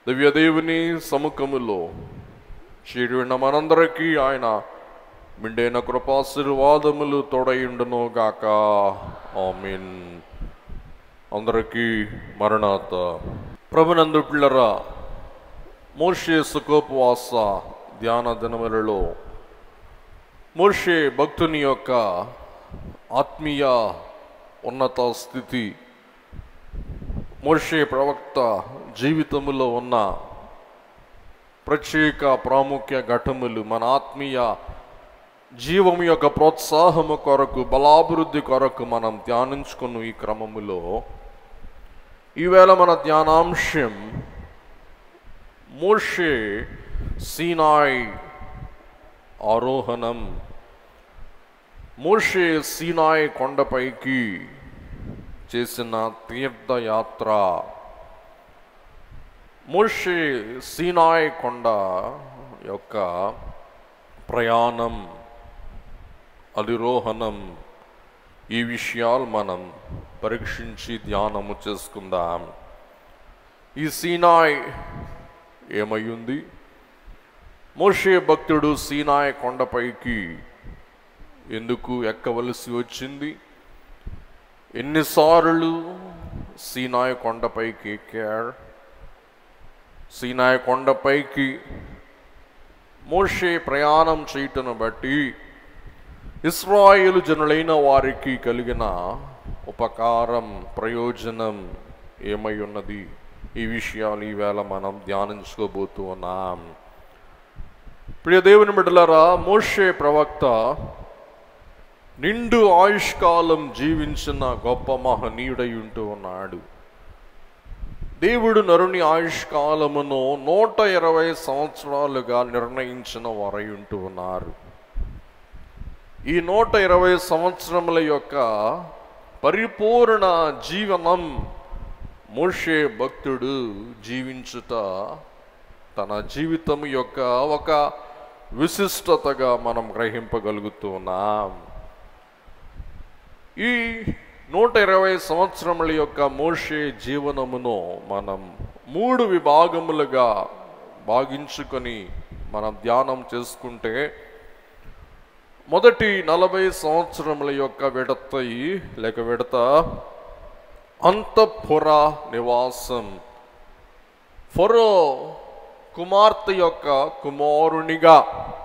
దివ్యదేవుని సముఖములో చేరిన మనందరికీ ఆయన మిండైన కృపాశీర్వాదములు తోడయుండును గాక. ఆమేన్. అందరికీ మరణాత. ప్రభునందు పిల్లరా, మోషే సుఖోపవాస ధ్యాన దినములలో మోషే భక్తుని యొక్క ఆత్మీయ ఉన్నత స్థితి, మోషే ప్రవక్త జీవితములో ఉన్న ప్రత్యేక ప్రాముఖ్య ఘట్టములు మన ఆత్మీయ జీవం యొక్క ప్రోత్సాహము కొరకు, బలాభివృద్ధి కొరకు మనం ధ్యానించుకున్న ఈ క్రమములో ఈవేళ మన ధ్యానాంశం మోషే సీనాయి ఆరోహణం. మోషే సీనాయి కొండపైకి చేసిన తీర్థయాత్ర. మోషే సీనాయి కొండ యొక్క ప్రయాణం, అధిరోహణం, ఈ విషయాలు మనం పరీక్షించి ధ్యానము చేసుకుందాం. ఈ సీనాయి ఏమయ్యింది? మోషే భక్తుడు సీనాయి కొండపైకి ఎందుకు ఎక్కవలసి వచ్చింది? ఎన్నిసార్లు సీనాయి కొండపైకి ఎక్కారు? సీనాయి కొండపైకి మోషే ప్రయాణం చేయటను బట్టి ఇశ్రాయేలు జనులైన వారికి కలిగిన ఉపకారం, ప్రయోజనం ఏమై ఉన్నది? ఈ విషయాలు ఈవేళ మనం ధ్యానించుకోబోతూ ఉన్నాం. ప్రియ దేవుని బిడ్డలారా, మోషే ప్రవక్త నిండు ఆయుష్కాలం జీవించిన గొప్ప మహనీయుడై ఉంటూ ఉన్నాడు. దేవుడు నరుని ఆయుష్కాలమును 120 సంవత్సరాలుగా నిర్ణయించిన వారై ఉంటూ ఉన్నారు. ఈ 120 సంవత్సరముల యొక్క పరిపూర్ణ జీవనం మోషే భక్తుడు జీవించుట తన జీవితం యొక్క ఒక విశిష్టతగా మనం గ్రహింపగలుగుతూ ఉన్నాం. ఈ 120 సంవత్సరముల యొక్క మోషే జీవనమును మనం 3 విభాగములుగా భాగించుకొని మనం ధ్యానం చేసుకుంటే, మొదటి 40 సంవత్సరముల యొక్క విడత అంతఃపుర నివాసం. ఫరో కుమార్తె యొక్క కుమారునిగా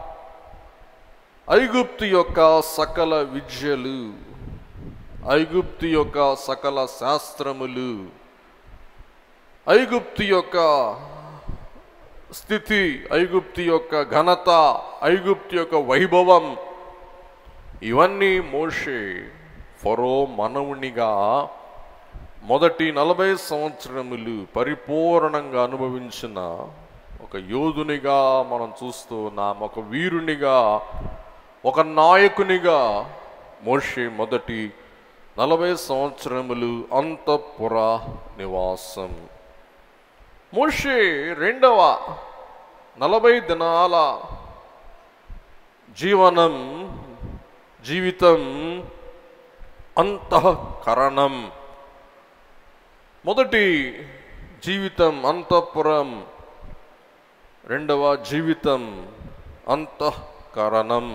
ఐగుప్తు యొక్క సకల విద్యలు, ఐగుప్తు యొక్క సకల శాస్త్రములు, ఐగుప్తు యొక్క స్థితి, ఐగుప్తు యొక్క ఘనత, ఐగుప్తు యొక్క వైభవం, ఇవన్నీ మోషే ఫరో మనవునిగా మొదటి 40 సంవత్సరములు పరిపూర్ణంగా అనుభవించిన ఒక యోధునిగా మనం చూస్తూ ఉన్నాం. ఒక వీరునిగా, ఒక నాయకునిగా మోషే మొదటి 40 సంవత్సరములు అంతఃపుర నివాసం. మోషే రెండవ 40 దినాల జీవితం అంతఃకరణం. మొదటి జీవితం అంతఃపురం, రెండవ జీవితం అంతఃకరణం.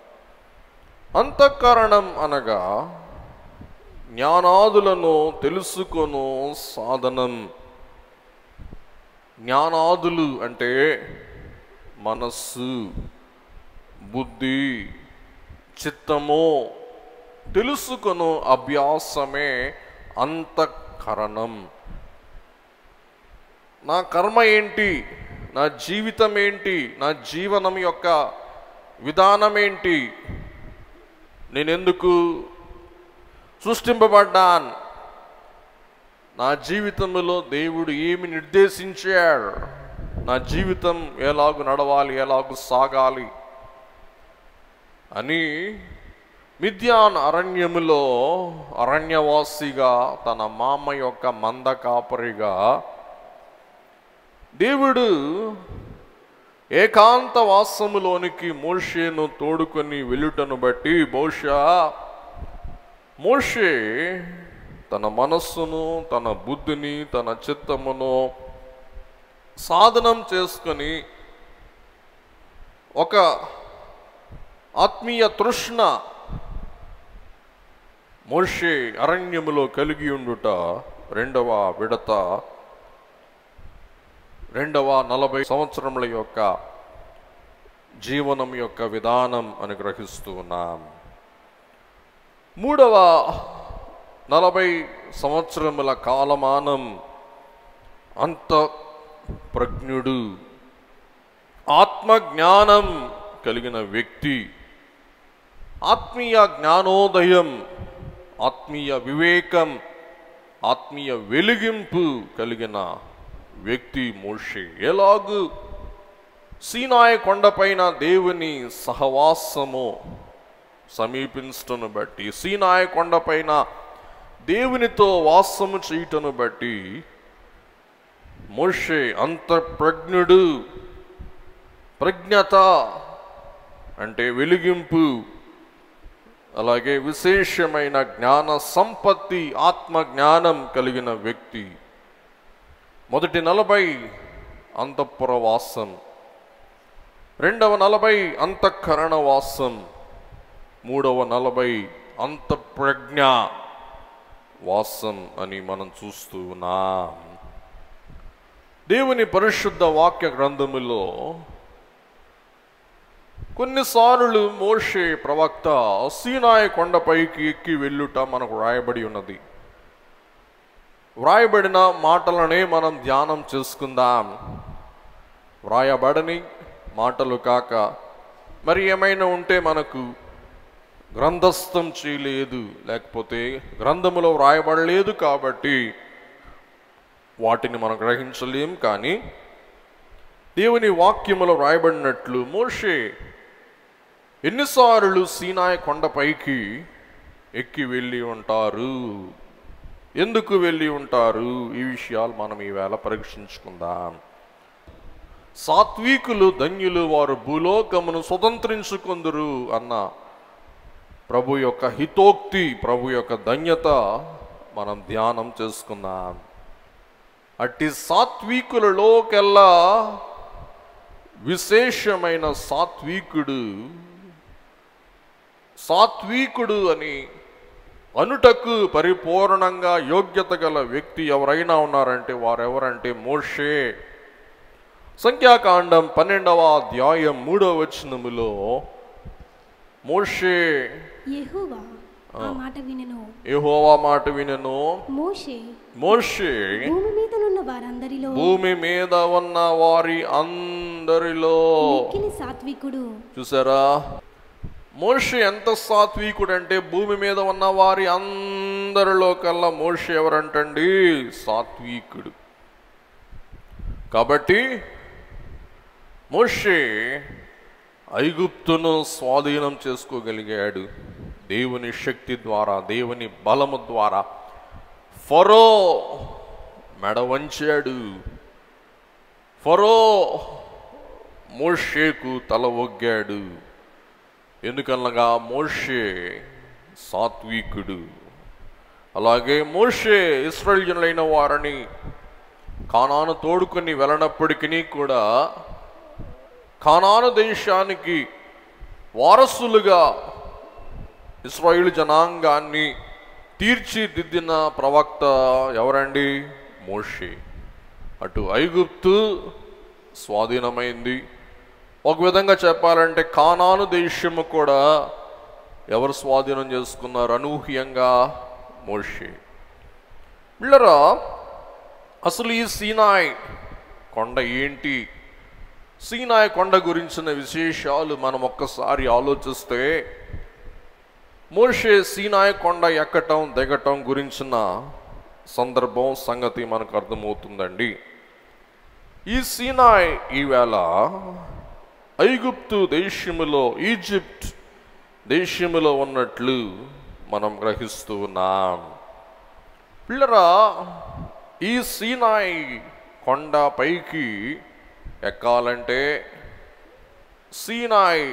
అంతఃకరణం అనగా జ్ఞానాదులను తెలుసుకొను సాధనం. జ్ఞానాదులు అంటే మనస్సు, బుద్ధి, చిత్తము తెలుసుకొను అభ్యాసమే అంతఃకరణం. నా కర్మ ఏంటి, నా జీవితం ఏంటి, నా జీవనం యొక్క విధానం ఏంటి, నేనెందుకు సృష్టింపబడ్డాను, నా జీవితంలో దేవుడు ఏమి నిర్దేశించాడు, నా జీవితం ఎలాగూ నడవాలి, ఎలాగూ సాగాలి అని మిద్యాన్ అరణ్యములో అరణ్యవాసిగా, తన మామ యొక్క మంద కాపరిగా దేవుడు ఏకాంత వాసములోనికి మోషేను తోడుకొని వెళ్ళుటను బట్టి బహుశా మోషే తన మనస్సును, తన బుద్ధిని, తన చిత్తమును సాధనం చేసుకొని ఒక ఆత్మీయ తృష్ణ మోషే అరణ్యములో కలిగి ఉండుట రెండవ విడత, రెండవ 40 సంవత్సరముల యొక్క జీవనం యొక్క విధానం అని గ్రహిస్తూ ఉన్నాం. మూడవ 40 సంవత్సరముల కాలమానం అంత ప్రజ్ఞుడు, ఆత్మజ్ఞానం కలిగిన వ్యక్తి, ఆత్మీయ జ్ఞానోదయం, ఆత్మీయ వివేకం, ఆత్మీయ వెలిగింపు కలిగిన వ్యక్తి మోషే. ఎలాగూ సీనాయి కొండపైన దేవుని సహవాసము సమీపించటను బట్టి, సీనాయి కొండపైన దేవునితో వాసము చేయుటను బట్టి మోషే అంతఃప్రజ్ఞుడు. ప్రజ్ఞత అంటే వెలిగింపు, అలాగే విశేషమైన జ్ఞాన సంపత్తి, ఆత్మ జ్ఞానం కలిగిన వ్యక్తి. మొదటి 40 అంతఃపుర వాసం, రెండవ 40 అంతఃకరణ వాసం, మూడవ 40 అంతఃప్రజ్ఞ వాసం అని మనం చూస్తూ ఉన్నాం. దేవుని పరిశుద్ధ వాక్య గ్రంథములో కొన్నిసార్లు మోషే ప్రవక్త సీనాయి కొండపైకి ఎక్కి వెళ్ళుట మనకు వ్రాయబడి ఉన్నది. వ్రాయబడిన మాటలనే మనం ధ్యానం చేసుకుందాం. వ్రాయబడని మాటలు కాక మరి ఏమైనా ఉంటే మనకు గ్రంథస్థం చేయలేదు, లేకపోతే గ్రంథములో వ్రాయబడలేదు కాబట్టి వాటిని మనం గ్రహించలేం. కానీ దేవుని వాక్యములో వ్రాయబడినట్లు మోషే ఎన్నిసార్లు సీనాయి కొండపైకి ఎక్కి వెళ్ళి ఉంటారు, ఎందుకు వెళ్ళి ఉంటారు, ఈ విషయాలు మనం ఈవేళ పరీక్షించుకుందాం. సాత్వికులు ధన్యులు, వారు భూలోకమును స్వతంత్రించుకొందురు అన్న ప్రభు యొక్క హితోక్తి, ప్రభు యొక్క ధన్యత మనం ధ్యానం చేసుకుందాం. అట్టి సాత్వికులలోకెల్లా విశేషమైన సాత్వికుడు అని అనుటకు పరిపూర్ణంగా యోగ్యత గల వ్యక్తి ఎవరైనా ఉన్నారంటే వారెవరంటే మోషే. సంఖ్యాకాండం 12వ అధ్యాయం 3వ వచనములో మోషే యెహోవా మాట వినెను. మోషే భూమి మీద ఉన్న వారి అందరిలో సాత్వికుడు. చూసారా, మోషే ఎంత సాత్వికుడు అంటే భూమి మీద ఉన్న వారి అందరిలో కల్లా మోషే ఎవరంటండి? సాత్వికుడు. కాబట్టి మోషే ఐగుప్తును స్వాధీనం చేసుకోగలిగాడు దేవుని శక్తి ద్వారా, దేవుని బలము ద్వారా. ఫరో మెడ వంచాడు, ఫరో మోషేకు తల ఒగ్గాడు. ఎందుకనగా మోషే సాత్వికుడు. అలాగే మోషే ఇశ్రాయేలీయులైన వారిని కానాను తోడుకొని వెళ్ళినప్పటికీ కూడా కానాను దేశానికి వారసులుగా ఇశ్రాయేలు జనాంగాన్ని తీర్చిదిద్దిన ప్రవక్త ఎవరండి? మోషే. అటు ఐగుప్తు స్వాధీనమైంది, ఒక విధంగా చెప్పాలంటే కానాను దేశము కూడా ఎవరు స్వాధీనం చేసుకున్నారు? అనూహ్యంగా మోషే. పిల్లరా, అసలు ఈ సీనాయి కొండ ఏంటి? సీనాయి కొండ గురించిన విశేషాలు మనం ఒక్కసారి ఆలోచిస్తే మోషే సీనాయి కొండ ఎక్కటం దిగటం గురించిన సందర్భం సంగతి మనకు అర్థమవుతుందండి. ఈ సీనాయి ఈవేళ ఐగుప్తు దేశములో, ఈజిప్ట్ దేశములో ఉన్నట్లు మనం గ్రహిస్తూ ఉన్నాం. పిల్లరా, ఈ సీనాయి కొండ పైకి ఎక్కాలంటే సీనాయి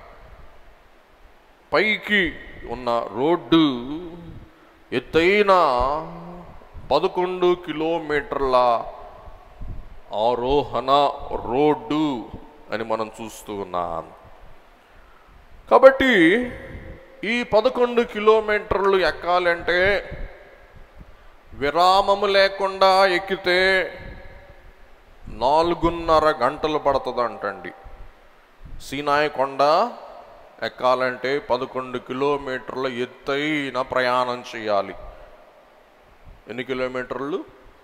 పైకి ఉన్న రోడ్డు ఎత్తైన 11 కిలోమీటర్ల ఆరోహణ రోడ్డు అని మనం చూస్తూ ఉన్నాం. కాబట్టి ఈ 11 కిలోమీటర్లు ఎక్కాలంటే విరామము లేకుండా ఎక్కితే 4.5 గంటలు పడుతుందంటండి. సీనాయి కొండ ఎక్కాలంటే 11 కిలోమీటర్ల ఎత్తైన ప్రయాణం చేయాలి. ఎన్ని కిలోమీటర్లు?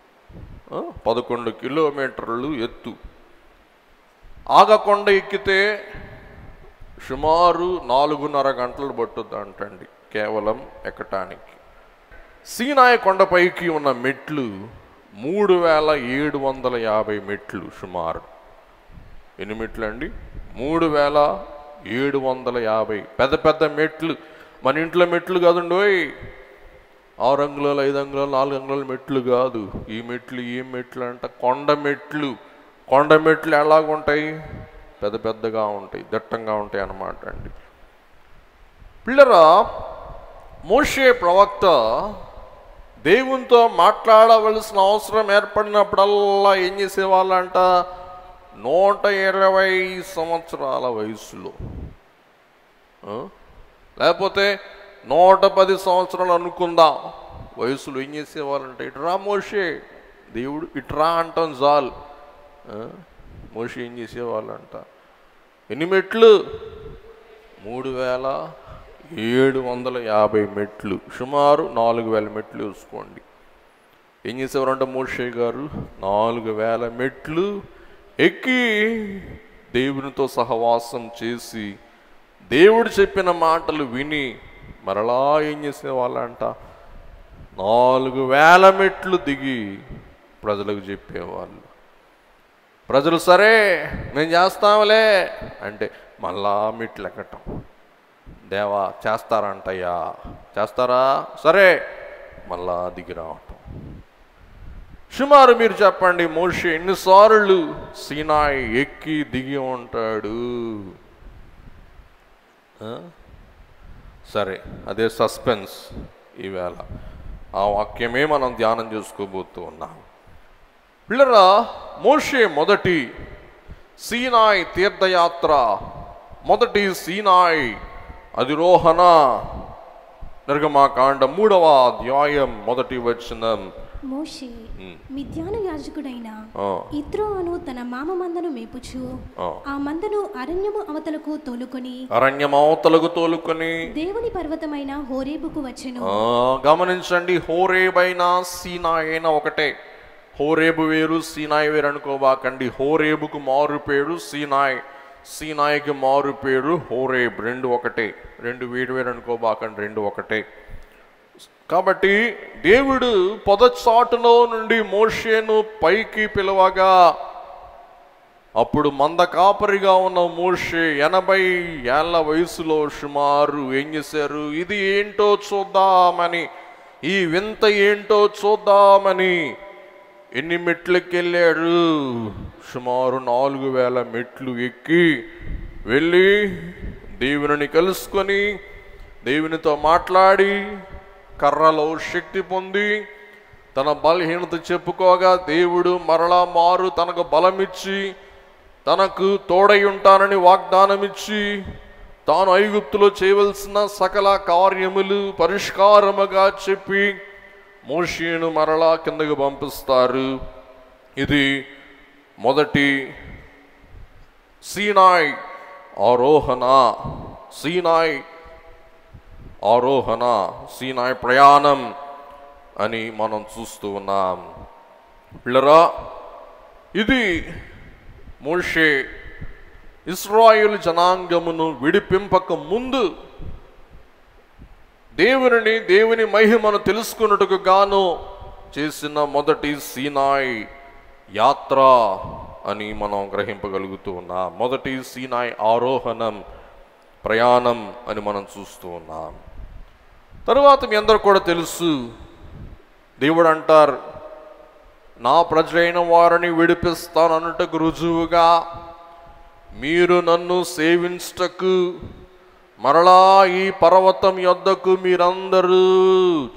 11 కిలోమీటర్లు ఎత్తు. ఆగకొండ ఎక్కితే సుమారు 4.5 గంటలు పట్టుద్ది అంటండి కేవలం ఎక్కటానికి. సీనాయి కొండపైకి ఉన్న మెట్లు 3750 మెట్లు సుమారు. ఎన్ని మెట్లు అండి? 3750. పెద్ద పెద్ద మెట్లు. మన ఇంట్లో మెట్లు కాదండోయ్, 6 అంగుళాలు 5 అంగుళాలు 4 అంగుళాల మెట్లు కాదు. ఈ మెట్లు ఏం మెట్లు అంట? కొండ మెట్లు. కొండ మెట్లు ఎలాగుంటాయి? పెద్ద పెద్దగా ఉంటాయి, దట్టంగా ఉంటాయి అన్నమాట అండి. పిల్లరా, మోషే ప్రవక్త దేవునితో మాట్లాడవలసిన అవసరం ఏర్పడినప్పుడల్లా ఏం చేసేవాళ్ళంట? 120 సంవత్సరాల వయసులో, లేకపోతే 110 సంవత్సరాలు అనుకుందాం వయసులో ఏం చేసేవాళ్ళంట? ఇట్రా మోషే, దేవుడు ఇట్రా అంటాం చాలు. మోషే ఏం చేసేవాళ్ళంట? ఎన్ని మెట్లు? 3750 మెట్లు, సుమారు 4000 మెట్లు చూసుకోండి. ఏం చేసేవారంట మోషే గారు? 4000 మెట్లు ఎక్కి దేవునితో సహవాసం చేసి దేవుడు చెప్పిన మాటలు విని మరలా ఏం చేసేవాళ్ళంట? 4000 మెట్లు దిగి ప్రజలకు చెప్పేవాళ్ళు. ప్రజలు సరే మేము చేస్తాంలే అంటే మళ్ళా మెట్లు ఎక్కటం. దేవా చేస్తారంటయ్యా, చేస్తారా? సరే మళ్ళా దిగి రావటం. సుమారు మీరు చెప్పండి, మోషే ఎన్నిసార్లు సీనాయి ఎక్కి దిగి ఉంటాడు? సరే, అదే సస్పెన్స్ ఈవేళ. ఆ వాక్యమే మనం ధ్యానం చేసుకోబోతూ ఉన్నాం. పిల్లరా, మోషే మొదటి సీనాయి తీర్థయాత్ర, మొదటి సీనాయి అధిరోహణ, నిర్గమాకాండ 3వ అధ్యాయం 1వ వచనం. మోషే మిద్యాను యాజకుడైన ఇత్రో అను తన మామ మందను మేపుచు ఆ మందను అరణ్యము అవతలకు తోలుకొని దేవుని పర్వతమైన హోరేబుకు వచ్చెను. గమనించండి, హోరేబైన సీనాయి అయినా ఒకటే. హోరేబు వేరు, సీనాయి వేరు అనుకోబాకండి. హోరేబుకు మారు పేరు సీనాయి, సీనాయికి మారు పేరు హోరేబ్. రెండు ఒకటే, రెండు వేరు వేరు అనుకోబాకండి, రెండు ఒకటే. కాబట్టి దేవుడు పొదచాటులో నుండి మోషేను పైకి పిలవగా అప్పుడు మంద కాపరిగా ఉన్న మోషే 80 ఏళ్ల వయసులో సుమారు ఏం చేశారు? ఇది ఏంటో చూద్దామని, ఈ వింత ఏంటో చూద్దామని ఎన్ని మెట్లకి వెళ్ళాడు? సుమారు 4000 మెట్లు ఎక్కి వెళ్ళి దేవుని కలుసుకొని దేవునితో మాట్లాడి కర్రలో శక్తి పొంది తన బలహీనత చెప్పుకోగా దేవుడు మరలా మారు తనకు బలమిచ్చి తనకు తోడై ఉంటానని వాగ్దానం ఇచ్చి తాను ఐగుప్తులో చేయవలసిన సకల కార్యములు పరిష్కారముగా చెప్పి మోషేను మరలా కిందకు పంపిస్తారు. ఇది మొదటి సీనాయి ఆరోహణ, సీనాయి ఆరోహణ, సీనాయి ప్రయాణం అని మనం చూస్తూ ఉన్నాం. పిల్లరా, ఇది మోషే ఇశ్రాయేలు జనాంగమును విడిపింపక ముందు దేవుని మహిమను తెలుసుకున్నట్టుకు గాను చేసిన మొదటి సీనాయి యాత్ర అని మనం గ్రహింపగలుగుతూ ఉన్నాం. మొదటి సీనాయి ఆరోహణం, ప్రయాణం అని మనం చూస్తూ ఉన్నాం. తరువాత మీ అందరూ కూడా తెలుసు, దేవుడు అంటారు, నా ప్రజలైన వారిని విడిపిస్తానన్నట్టుకు రుజువుగా మీరు నన్ను సేవించుటకు మరలా ఈ పర్వతం యొద్దకు మీరందరూ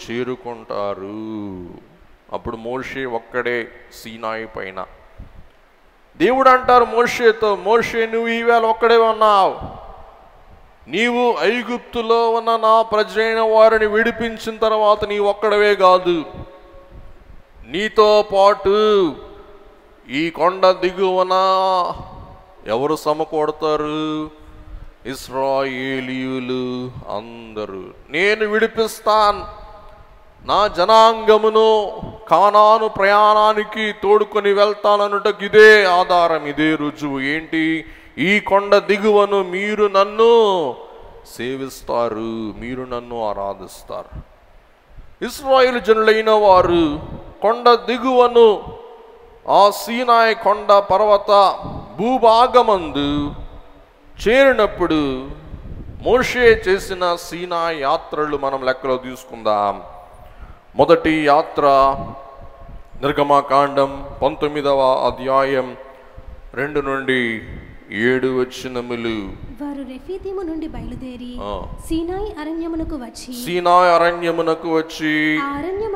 చేరుకుంటారు. అప్పుడు మోషే ఒక్కడే సీనాయి పైన, దేవుడు అంటారు మోషేతో, మోషే నువ్వు ఈవేళ ఒక్కడే ఉన్నావు, నీవు ఐగుప్తులో ఉన్న నా ప్రజలైన వారిని విడిపించిన తర్వాత నీ ఒక్కడవే కాదు, నీతో పాటు ఈ కొండ దిగువన ఎవరు సమకూడతారు? ఇశ్రాయేలీయులు అందరూ. నేను విడిపిస్తాను, నా జనాంగమును కానాను ప్రయాణానికి తోడుకొని వెళ్తాననుటకు ఇదే ఆధారం, ఇదే రుజువు. ఏంటి? ఈ కొండ దిగువను మీరు నన్ను సేవిస్తారు, మీరు నన్ను ఆరాధిస్తారు. ఇశ్రాయేలు జనులైన వారు కొండ దిగువను ఆ సీనాయి కొండ పర్వత భూభాగమందు చేరినప్పుడు మోషే చేసిన సీనాయి యాత్రలు మనం లెక్కలో తీసుకుందాం. మొదటి యాత్ర నిర్గమకాండం 19వ అధ్యాయం 2 నుండి 7 వచనములు. వారు రెఫీదీము నుండి బయలుదేరి సీనాయి అరణ్యమునకు వచ్చి ఆ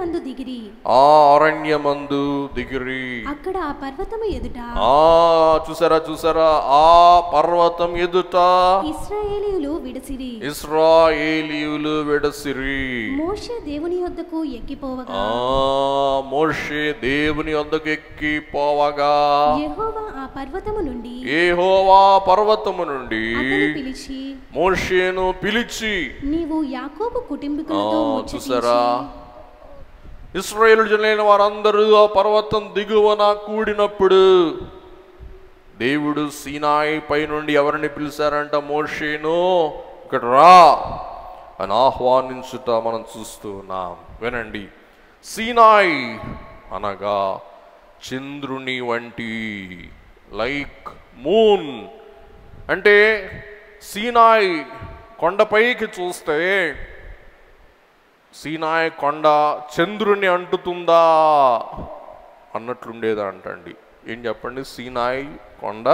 అరణ్యమందు దిగిరి. అక్కడ ఆ పర్వతము ఎదుట చూసారా ఆ పర్వతం ఎదుట ఇశ్రాయేలీయులు విడసిరి. మోషే దేవుని యొద్దకు ఎక్కిపోవగా యెహోవా పర్వతము నుండి మోషేను పిలిచి నీవు యాకోబు కుటుంబీకులతో చూసారా, ఇశ్రాయేలు జనులైన వారందరూ ఆ పర్వతం దిగువన కూడినప్పుడు దేవుడు సీనాయి పై నుండి ఎవరిని పిలిచారంట? మోషేను ఇక్కడ రా అని ఆహ్వానించుట మనం చూస్తూ ఉన్నాం. వినండి, సీనాయి అనగా చంద్రుని వంటి, లైక్ మూన్. అంటే సీనాయి కొండపైకి చూస్తే సీనాయి కొండ చంద్రుని అంటుతుందా అన్నట్లుండేదా అంటండి. ఏం చెప్పండి? సీనాయి కొండ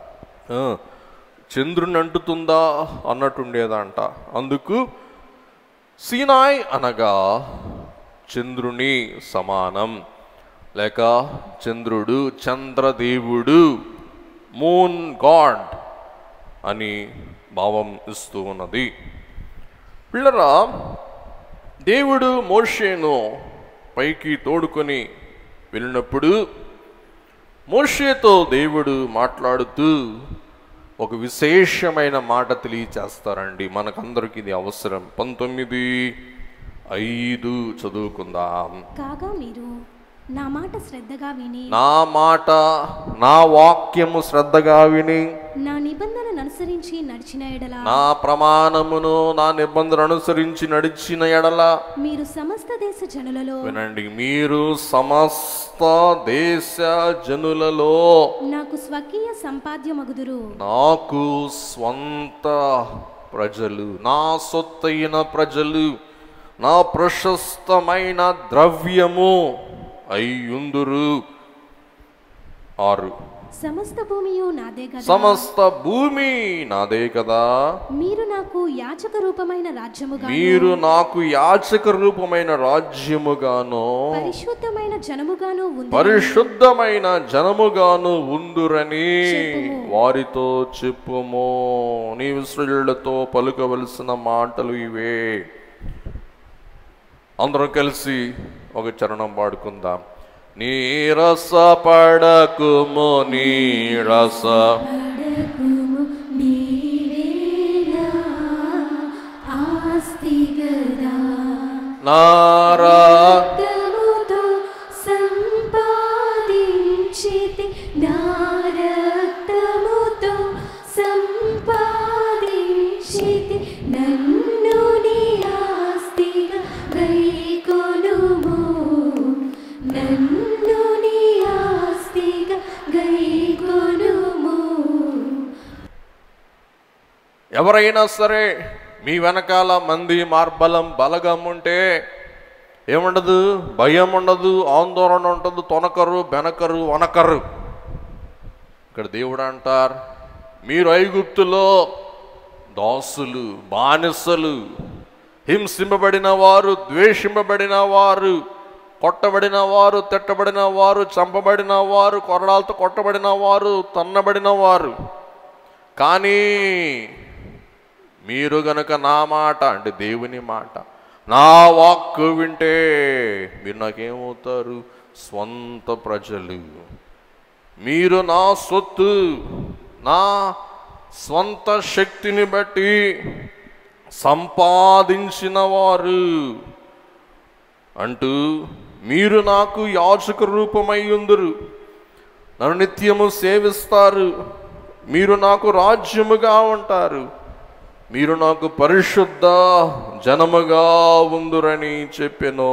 చంద్రుని అంటుతుందా అన్నట్టుండేదా అంట. అందుకు సీనాయి అనగా చంద్రుని సమానం, లేక చంద్రుడు, చంద్రదేవుడు, మూన్ గాడ్ అని భావం ఇస్తూ ఉన్నది. పిల్లరా, దేవుడు మోషేను పైకి తోడుకొని వెళ్ళినప్పుడు మోషేతో దేవుడు మాట్లాడుతూ ఒక విశేషమైన మాట తెలియచేస్తారండి. మనకందరికి ఇది అవసరం. 19:5 చదువుకుందాం. కాగా మీరు నా మాట శ్రద్ధగా విని, నా వాక్యము శ్రద్ధగా విని, నా నిబంధనను అనుసరించి నడిచిన ఎడల, నా ప్రమాణమును నా నిబంధన అనుసరించి నడిచిన ఎడల, మీరు సమస్త దేశ జనులలో, వినండి, మీరు సమస్త దేశ జనులలో నాకు స్వకీయ సంపాద్యమగుదురు. నాకు స్వంత ప్రజలు, నా సొత్తైన ప్రజలు, నా ప్రశస్తమైన ద్రవ్యము అయ్యుందురు. 6 సమస్త భూమియు నాదే కదా, సమస్త భూమి నాదే కదా. మీరు నాకు యాచక రూపమైన రాజ్యముగాను పరిశుద్ధమైన జనముగాను ఉందురని వారితో చెప్పుము. నీ ఇశ్రాయేలుతో పలుకవలసిన మాటలు ఇవే. అందరం కలిసి ఒక చరణం పాడుకుందాం. నీరస పడకుము, నీరస నారక్తముతో సంపాదించితి, నారక్తముతో సంపాదించితి, నన్ను నీ ఆస్తిగా గైకొనుము, నన్ను నీ ఆస్తిగా గైకొనుము. ఎవరైనా సరే మీ వెనకాల మంది మార్బలం బలగం ఉంటే ఏముండదు? భయం ఉండదు, ఆందోళన ఉండదు, తొనకరు, బెనకరు, వనకరు. ఇక్కడ దేవుడు అంటారు, మీరు ఐగుప్తులో దాసులు, బానిసలు, హింసింపబడిన వారు, ద్వేషింపబడిన వారు, కొట్టబడిన వారు, తిట్టబడిన వారు, చంపబడిన వారు, కొరడాలతో కొట్టబడిన వారు, తన్నబడిన వారు. కానీ మీరు గనుక నా మాట అంటే దేవుని మాట, నా వాక్కు వింటే మీరు నాకేమవుతారు? స్వంత ప్రజలు. మీరు నా సొత్తు, నా స్వంత శక్తిని బట్టి సంపాదించిన వారు అంటూ మీరు నాకు యాజక రూపమై ఉందురు, నన్ను నిత్యము సేవిస్తారు, మీరు నాకు రాజ్యముగా ఉంటారు, మీరు నాకు పరిశుద్ధ జనముగా ఉందురని చెప్పెను.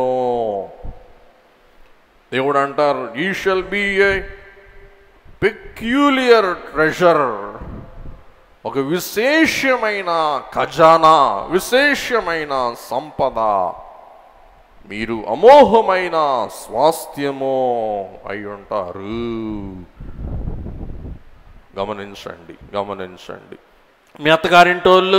దేవుడు అంటారు, you shall be a peculiar treasure, ఒక విశేషమైన ఖజానా, విశేషమైన సంపద, మీరు అమోఘమైన స్వాస్థ్యము అయి ఉంటారు. గమనించండి, గమనించండి. మీ అత్తగారింటోళ్ళు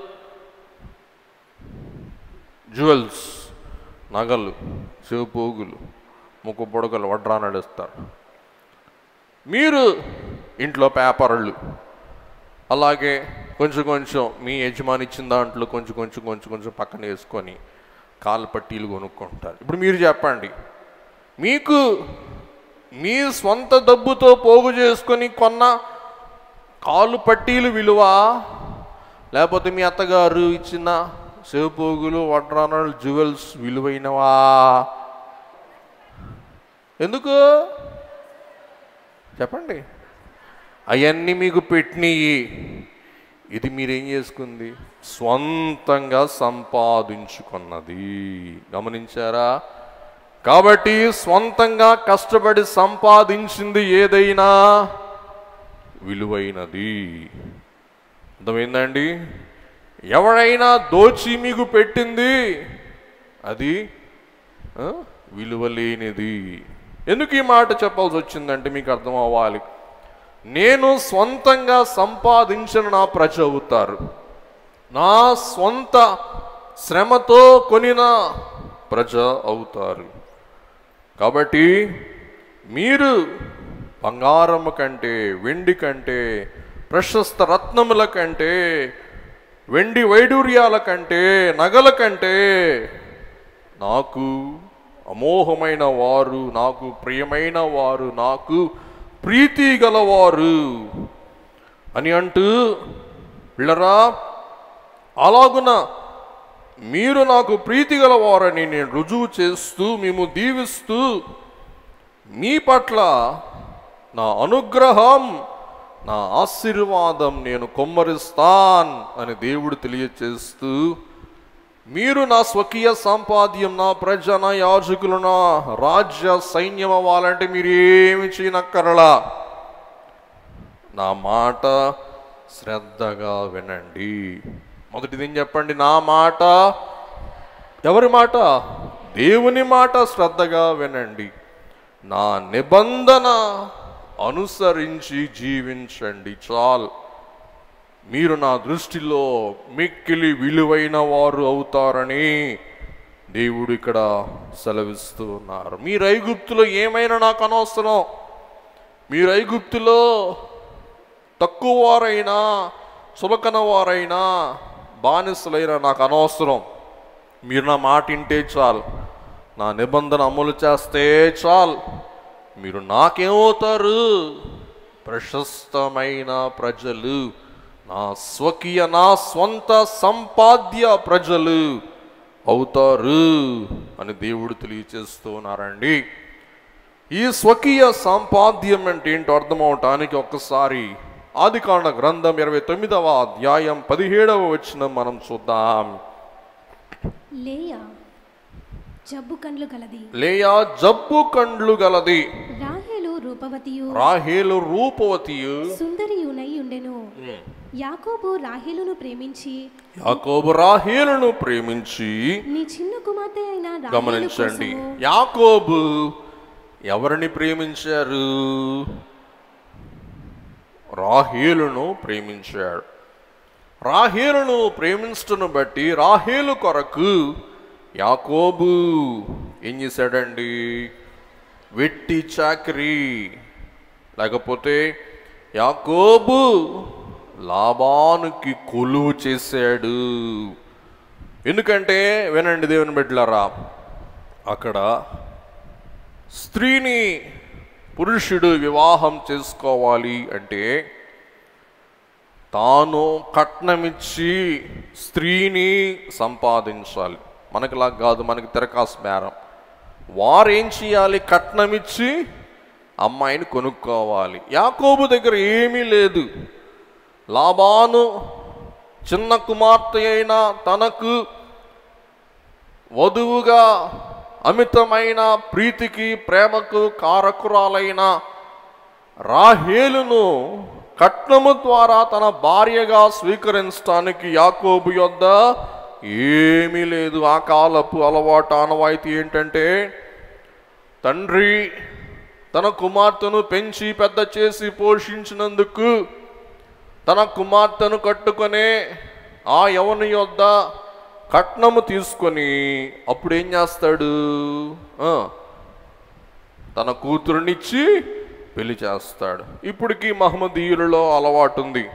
జ్యువెల్స్, నగలు, చెవుపోగులు, ముక్కు పొడకలు, వడ్రా నడుస్తారు. మీరు ఇంట్లో పేపర్లు, అలాగే కొంచెం కొంచెం మీ యజమాని ఇచ్చిన దాంట్లో కొంచెం కొంచెం కొంచెం కొంచెం పక్కన వేసుకొని కాలు పట్టీలు కొనుక్కుంటారు. ఇప్పుడు మీరు చెప్పండి, మీకు మీ స్వంత డబ్బుతో పోగు చేసుకొని కొన్న కాలు పట్టీలు విలువ, లేకపోతే మీ అత్తగారు ఇచ్చిన చెవుపోగులు, వడ్రానాలు, జ్యువెల్స్ విలువైనవా? ఎందుకు చెప్పండి? అవన్నీ మీకు పెట్టినవి, ఇది మీరేం చేసుకుంది? స్వంతంగా సంపాదించుకున్నది. గమనించారా? కాబట్టి స్వంతంగా కష్టపడి సంపాదించింది ఏదైనా విలువైనది. అర్థమైందండి? ఎవరైనా దోచి మీకు పెట్టింది అది విలువలేనిది. ఎందుకు ఈ మాట చెప్పాల్సి వచ్చిందంటే మీకు అర్థం అవ్వాలి. నేను స్వంతంగా సంపాదించిన నా ప్రజ అవుతారు, నా స్వంత శ్రమతో కొనిన ప్రజ అవుతారు. కాబట్టి మీరు బంగారము కంటే, వెండి కంటే, ప్రశస్త రత్నముల కంటే, వెండి వైడూర్యాల కంటే, నగల కంటే నాకు అమోఘమైన వారు, నాకు ప్రియమైన వారు, నాకు ప్రీతి గలవారు అని అంటూ, పిల్లరా అలాగున మీరు నాకు ప్రీతి గలవారని నేను రుజువు చేస్తూ, మేము దీవిస్తూ, మీ పట్ల నా అనుగ్రహం, నా ఆశీర్వాదం నేను కుమ్మరిస్తాన్ అని దేవుడు తెలియచేస్తూ, మీరు నా స్వకీయ సంపాద్యం, నా ప్రజ, నా యాజకులు, నా రాజ్య సైన్యం అవ్వాలంటే మీరు ఏమి చేయనక్కరలా, నా మాట శ్రద్ధగా వినండి. మొదటిది ఏం చెప్పండి? నా మాట. ఎవరి మాట? దేవుని మాట శ్రద్ధగా వినండి. నా నిబంధన అనుసరించి జీవించండి. చాలు. మీరు నా దృష్టిలో మిక్కిలి విలువైన వారు అవుతారని దేవుడు ఇక్కడ సెలవిస్తూ ఉన్నారు. మీరు ఐగుప్తులో ఏమైనా నాకు అనవసరం. మీరు ఐగుప్తులో తక్కువ వారైనా, చులకన వారైనా, బానిసలైనా నాకు అనవసరం. మీరు నా మాట వింటే చాలు, నా నిబంధన అమలు చేస్తే చాలు, మీరు నాకేమవుతారు? ప్రశస్తమైన ప్రజలు, నా స్వకీయ, నా స్వంత సంపాద్య ప్రజలు అవుతారు అని దేవుడు తెలియచేస్తూ ఉన్నారండి. ఈ స్వకీయ సంపాద్యం అంటే ఏంటో అర్థమవటానికి ఒక్కసారి ఆదికాండ గ్రంథం 29వ అధ్యాయం 17వ వచనం మనం చూద్దాం. లేయా జబ్బు కండ్లు గలది. లేయా జబ్బు కండ్లు గలది. రాహేలు రూపవతియు సుందరియునై ఉండెను. యాకోబు రాహేలును ప్రేమించి నీ చిన్న కుమార్తె అయిన రాహేలు. గమనించండి, యాకోబు ఎవరిని ప్రేమించారు? రాహేలును ప్రేమించాడు. రాహేలును ప్రేమించటను బట్టి రాహేలు కొరకు యాకోబు ఏం చేశాడండి? వెట్టి చాకిరీ. లేకపోతే యాకోబు లాబానుకి కొలువు చేశాడు. ఎందుకంటే వినండి దేవుని బిడ్డలారా, అక్కడ స్త్రీని పురుషుడు వివాహం చేసుకోవాలి అంటే తాను కట్నమిచ్చి స్త్రీని సంపాదించాలి. మనకిలా కాదు, మనకి తిరకాసు బేరం. వారు ఏం చేయాలి? కట్నమిచ్చి అమ్మాయిని కొనుక్కోవాలి. యాకోబు దగ్గర ఏమీ లేదు. లాబాను చిన్న కుమార్తె అయిన తనకు వధువుగా అమితమైన ప్రీతికి ప్రేమకు కారకురాలైన రాహేలును కట్నము ద్వారా తన భార్యగా స్వీకరించడానికి యాకోబు యొద్ద ఏమీ లేదు. ఆ కాలపు అలవాటు ఆనవాయితీ ఏంటంటే, తండ్రి తన కుమార్తెను పెంచి పెద్ద చేసి పోషించినందుకు తన కుమార్తెను కట్టుకొనే ఆ యవని యొద్ద కట్నము తీసుకొని అప్పుడు ఏం చేస్తాడు? తన కూతురునిచ్చి పెళ్లి చేస్తాడు. ఇప్పటికీ మహమ్మదీయులలో అలవాటు ఉంది.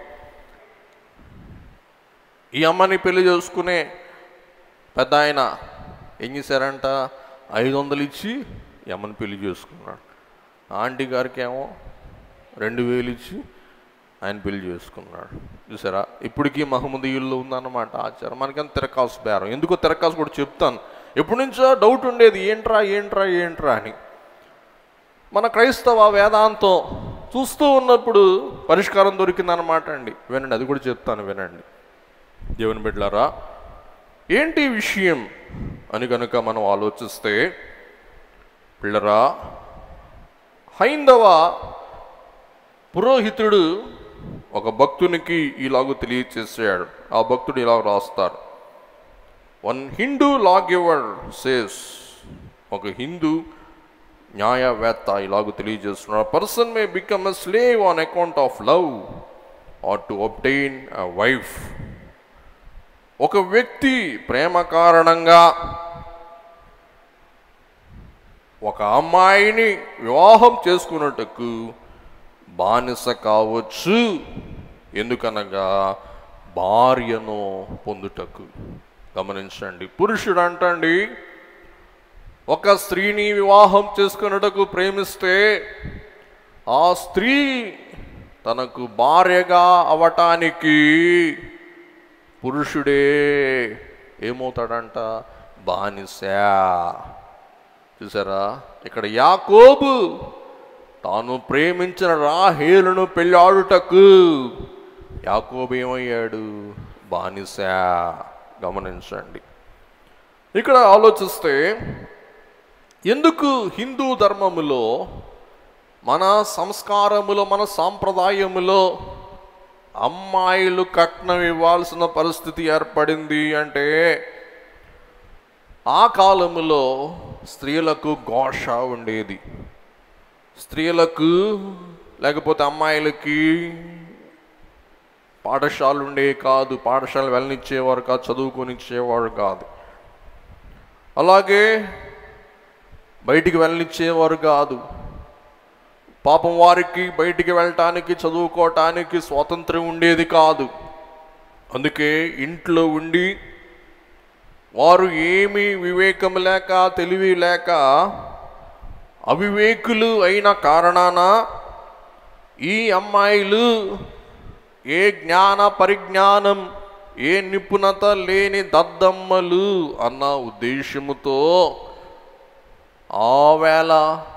ఈ అమ్మని పెళ్లి చేసుకునే పెద్ద ఆయన ఏం చేశారంట? 500 ఇచ్చి ఈ అమ్మని పెళ్లి చేసుకున్నాడు. ఆంటీ గారికి ఏమో 2000 ఇచ్చి ఆయన పెళ్లి చేసుకున్నాడు. చూసారా? ఇప్పటికీ మహమ్మదీయుల్లో ఉందన్నమాట ఆచారం. మనకన్నా తిరకాసు బేరం. ఎందుకో తిరకాసు కూడా చెప్తాను. ఎప్పటి నుంచో డౌట్ ఉండేది, ఏంట్రా ఏంట్రా ఏంట్రా అని. మన క్రైస్తవ వేదాంతం చూస్తూ ఉన్నప్పుడు పరిష్కారం దొరికిందన్నమాట అండి. వినండి, అది కూడా చెప్తాను, వినండి దేవుని బిడ్డలారా. ఏంటి విషయం అని కనుక మనం ఆలోచిస్తే, పిల్లరా, హైందవ పురోహితుడు ఒక భక్తునికి ఇలాగూ తెలియచేసాడు. ఆ భక్తుడు ఇలా రాస్తారు. One Hindu law giver says, ఒక హిందూ న్యాయవేత్త ఇలాగూ తెలియజేస్తున్నాడు. Person may become a slave on account of love or to obtain a wife. ఒక వ్యక్తి ప్రేమ కారణంగా ఒక అమ్మాయిని వివాహం చేసుకున్నట్టుకు బానిస కావచ్చు. ఎందుకనగా భార్యను పొందుటకు. గమనించండి, పురుషుడు అంటండి ఒక స్త్రీని వివాహం చేసుకున్నట్టుకు ప్రేమిస్తే ఆ స్త్రీ తనకు భార్యగా అవటానికి పురుషుడే ఏమవుతాడంట? బానిస. చూసారా? ఇక్కడ యాకోబు తాను ప్రేమించిన రాహేలును పెళ్ళాడుటకు యాకోబు ఏమయ్యాడు? బానిస. గమనించండి. ఇక్కడ ఆలోచిస్తే, ఎందుకు హిందూ ధర్మములో, మన సంస్కారములో, మన సాంప్రదాయములో అమ్మాయిలు కట్నం ఇవ్వాల్సిన పరిస్థితి ఏర్పడింది అంటే, ఆ కాలములో స్త్రీలకు ఘోష ఉండేది. స్త్రీలకు లేకపోతే అమ్మాయిలకి పాఠశాలలు ఉండేవి కాదు. పాఠశాల వెళ్ళనిచ్చేవారు కాదు, చదువుకొనిచ్చేవారు కాదు. అలాగే బయటికి వెళ్ళనిచ్చేవారు కాదు. పాపం వారికి బయటికి వెళ్ళటానికి, చదువుకోవటానికి స్వాతంత్రం ఉండేది కాదు. అందుకే ఇంట్లో ఉండి వారు ఏమీ వివేకం లేక, తెలివి లేక, అవివేకులు అయిన కారణాన ఈ అమ్మాయిలు ఏ జ్ఞాన పరిజ్ఞానం, ఏ నిపుణత లేని దద్దమ్మలు అన్న ఉద్దేశముతో ఆవేళ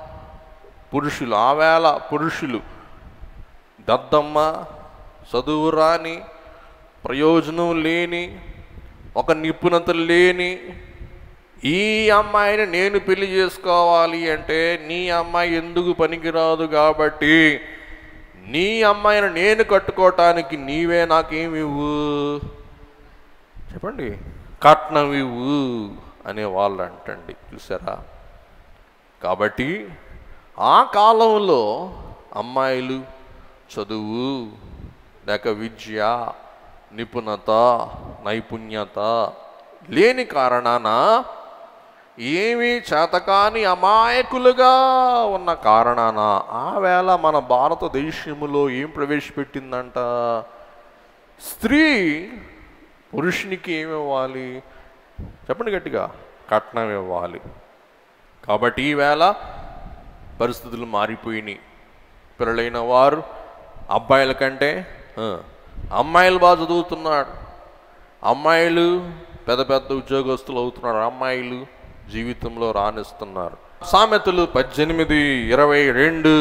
పురుషులు దద్దమ్మ, చదువు రాని, ప్రయోజనం లేని, ఒక నిపుణత లేని ఈ అమ్మాయిని నేను పెళ్లి చేసుకోవాలి అంటే, నీ అమ్మాయి ఎందుకు పనికిరాదు కాబట్టి నీ అమ్మాయిని నేను కట్టుకోవటానికి నీవే నాకేమివ్వు, చెప్పండి, కట్నం ఇవ్వు అనే వాళ్ళు అంటండి. చూసారా? కాబట్టి ఆ కాలంలో అమ్మాయిలు చదువు లేక విద్య, నిపుణత, నైపుణ్యత లేని కారణాన ఏమీ చేతకాని అమాయకులుగా ఉన్న కారణాన ఆ వేళ మన భారతదేశంలో ఏం ప్రవేశపెట్టిందంట? స్త్రీ పురుషునికి ఏమి ఇవ్వాలి? చెప్పండి గట్టిగా, కట్నం ఇవ్వాలి. కాబట్టి ఈవేళ పరిస్థితులు మారిపోయినాయి. పిల్లలైన వారు అబ్బాయిల కంటే అమ్మాయిలు బాగా చదువుతున్నాడు, అమ్మాయిలు పెద్ద పెద్ద ఉద్యోగస్తులు అవుతున్నారు, అమ్మాయిలు జీవితంలో రాణిస్తున్నారు. సామెతలు 18:22.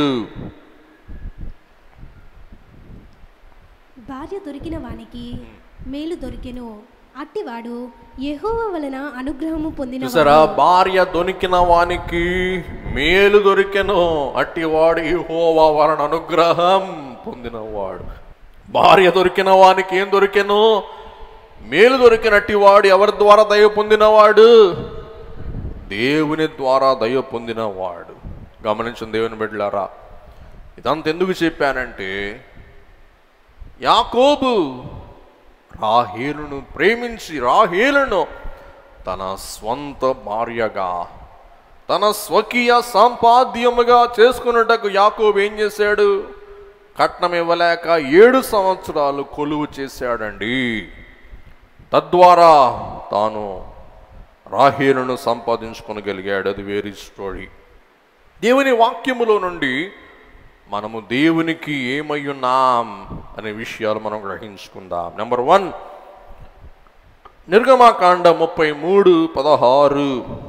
భార్య దొరికిన వానికి మేలు దొరికెను, అట్టివాడు యెహోవా వలన అనుగ్రహము పొందిన. చూసారా, భార్య దొరికిన వానికి మేలు దొరికెను, అట్టివాడు యెహోవా వలన అనుగ్రహం పొందినవాడు. భార్య దొరికిన వానికి ఏం దొరికెను? మేలు దొరికినట్టి వాడు ఎవరి ద్వారా దయ పొందినవాడు? దేవుని ద్వారా దయ పొందినవాడు. గమనించిన దేవుని బిడ్డలారా, ఇదంతా ఎందుకు చెప్పానంటే, యాకోబు రాహేలును ప్రేమించి రాహేలును తన స్వంత భార్యగా, తన స్వకీయ సంపాద్యముగా చేసుకున్నటకు యాకోబు ఏం చేశాడు? కట్నం ఇవ్వలేక 7 సంవత్సరాలు కొలువు చేశాడండి. తద్వారా తాను రాహేలును సంపాదించుకొనగలిగాడు. అది వేరే స్టోరీ. దేవుని వాక్యములో నుండి మనము దేవునికి ఏమై ఉన్నాం అనే విషయాలు మనం గ్రహించుకుందాం. నెంబర్ 1, నిర్గమకాండ 33:16.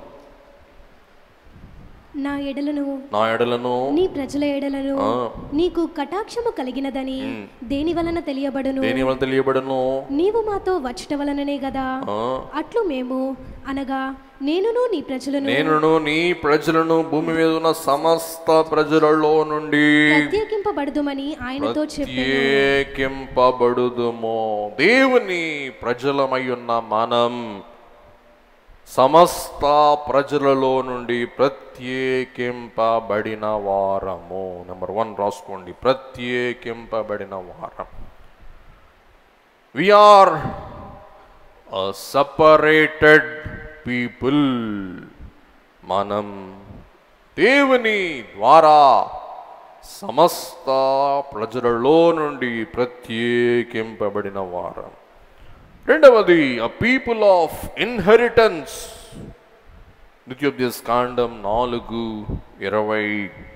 నా ఎడలను నీ ప్రజల ఎడలను నీకు కటాక్షము కలిగినదని దేని వలన తెలియబడును? నీవు మాతో వచ్చట వలననే గదా. అట్లు మేము అనగా నేనును నీ ప్రజలను భూమి మీద ఉన్న సమస్త ప్రజలలో నుండి ప్రత్యేకింపబడుదుమని ఆయనతో ప్రత్యేకింపబడుదుమో. దేవుని ప్రజలమై ఉన్న మనం సమస్త ప్రజలలో నుండి ప్రత్యేకింపబడిన వారము. నెంబర్ 1 రాసుకోండి, ప్రత్యేకింపబడిన వారం. We are a separated people. మనం దేవుని ద్వారా సమస్త ప్రజలలో నుండి ప్రత్యేకింపబడిన వారం. రెండవది, a people of inheritance. ద్వితీయోపదేశకాండం 4:20.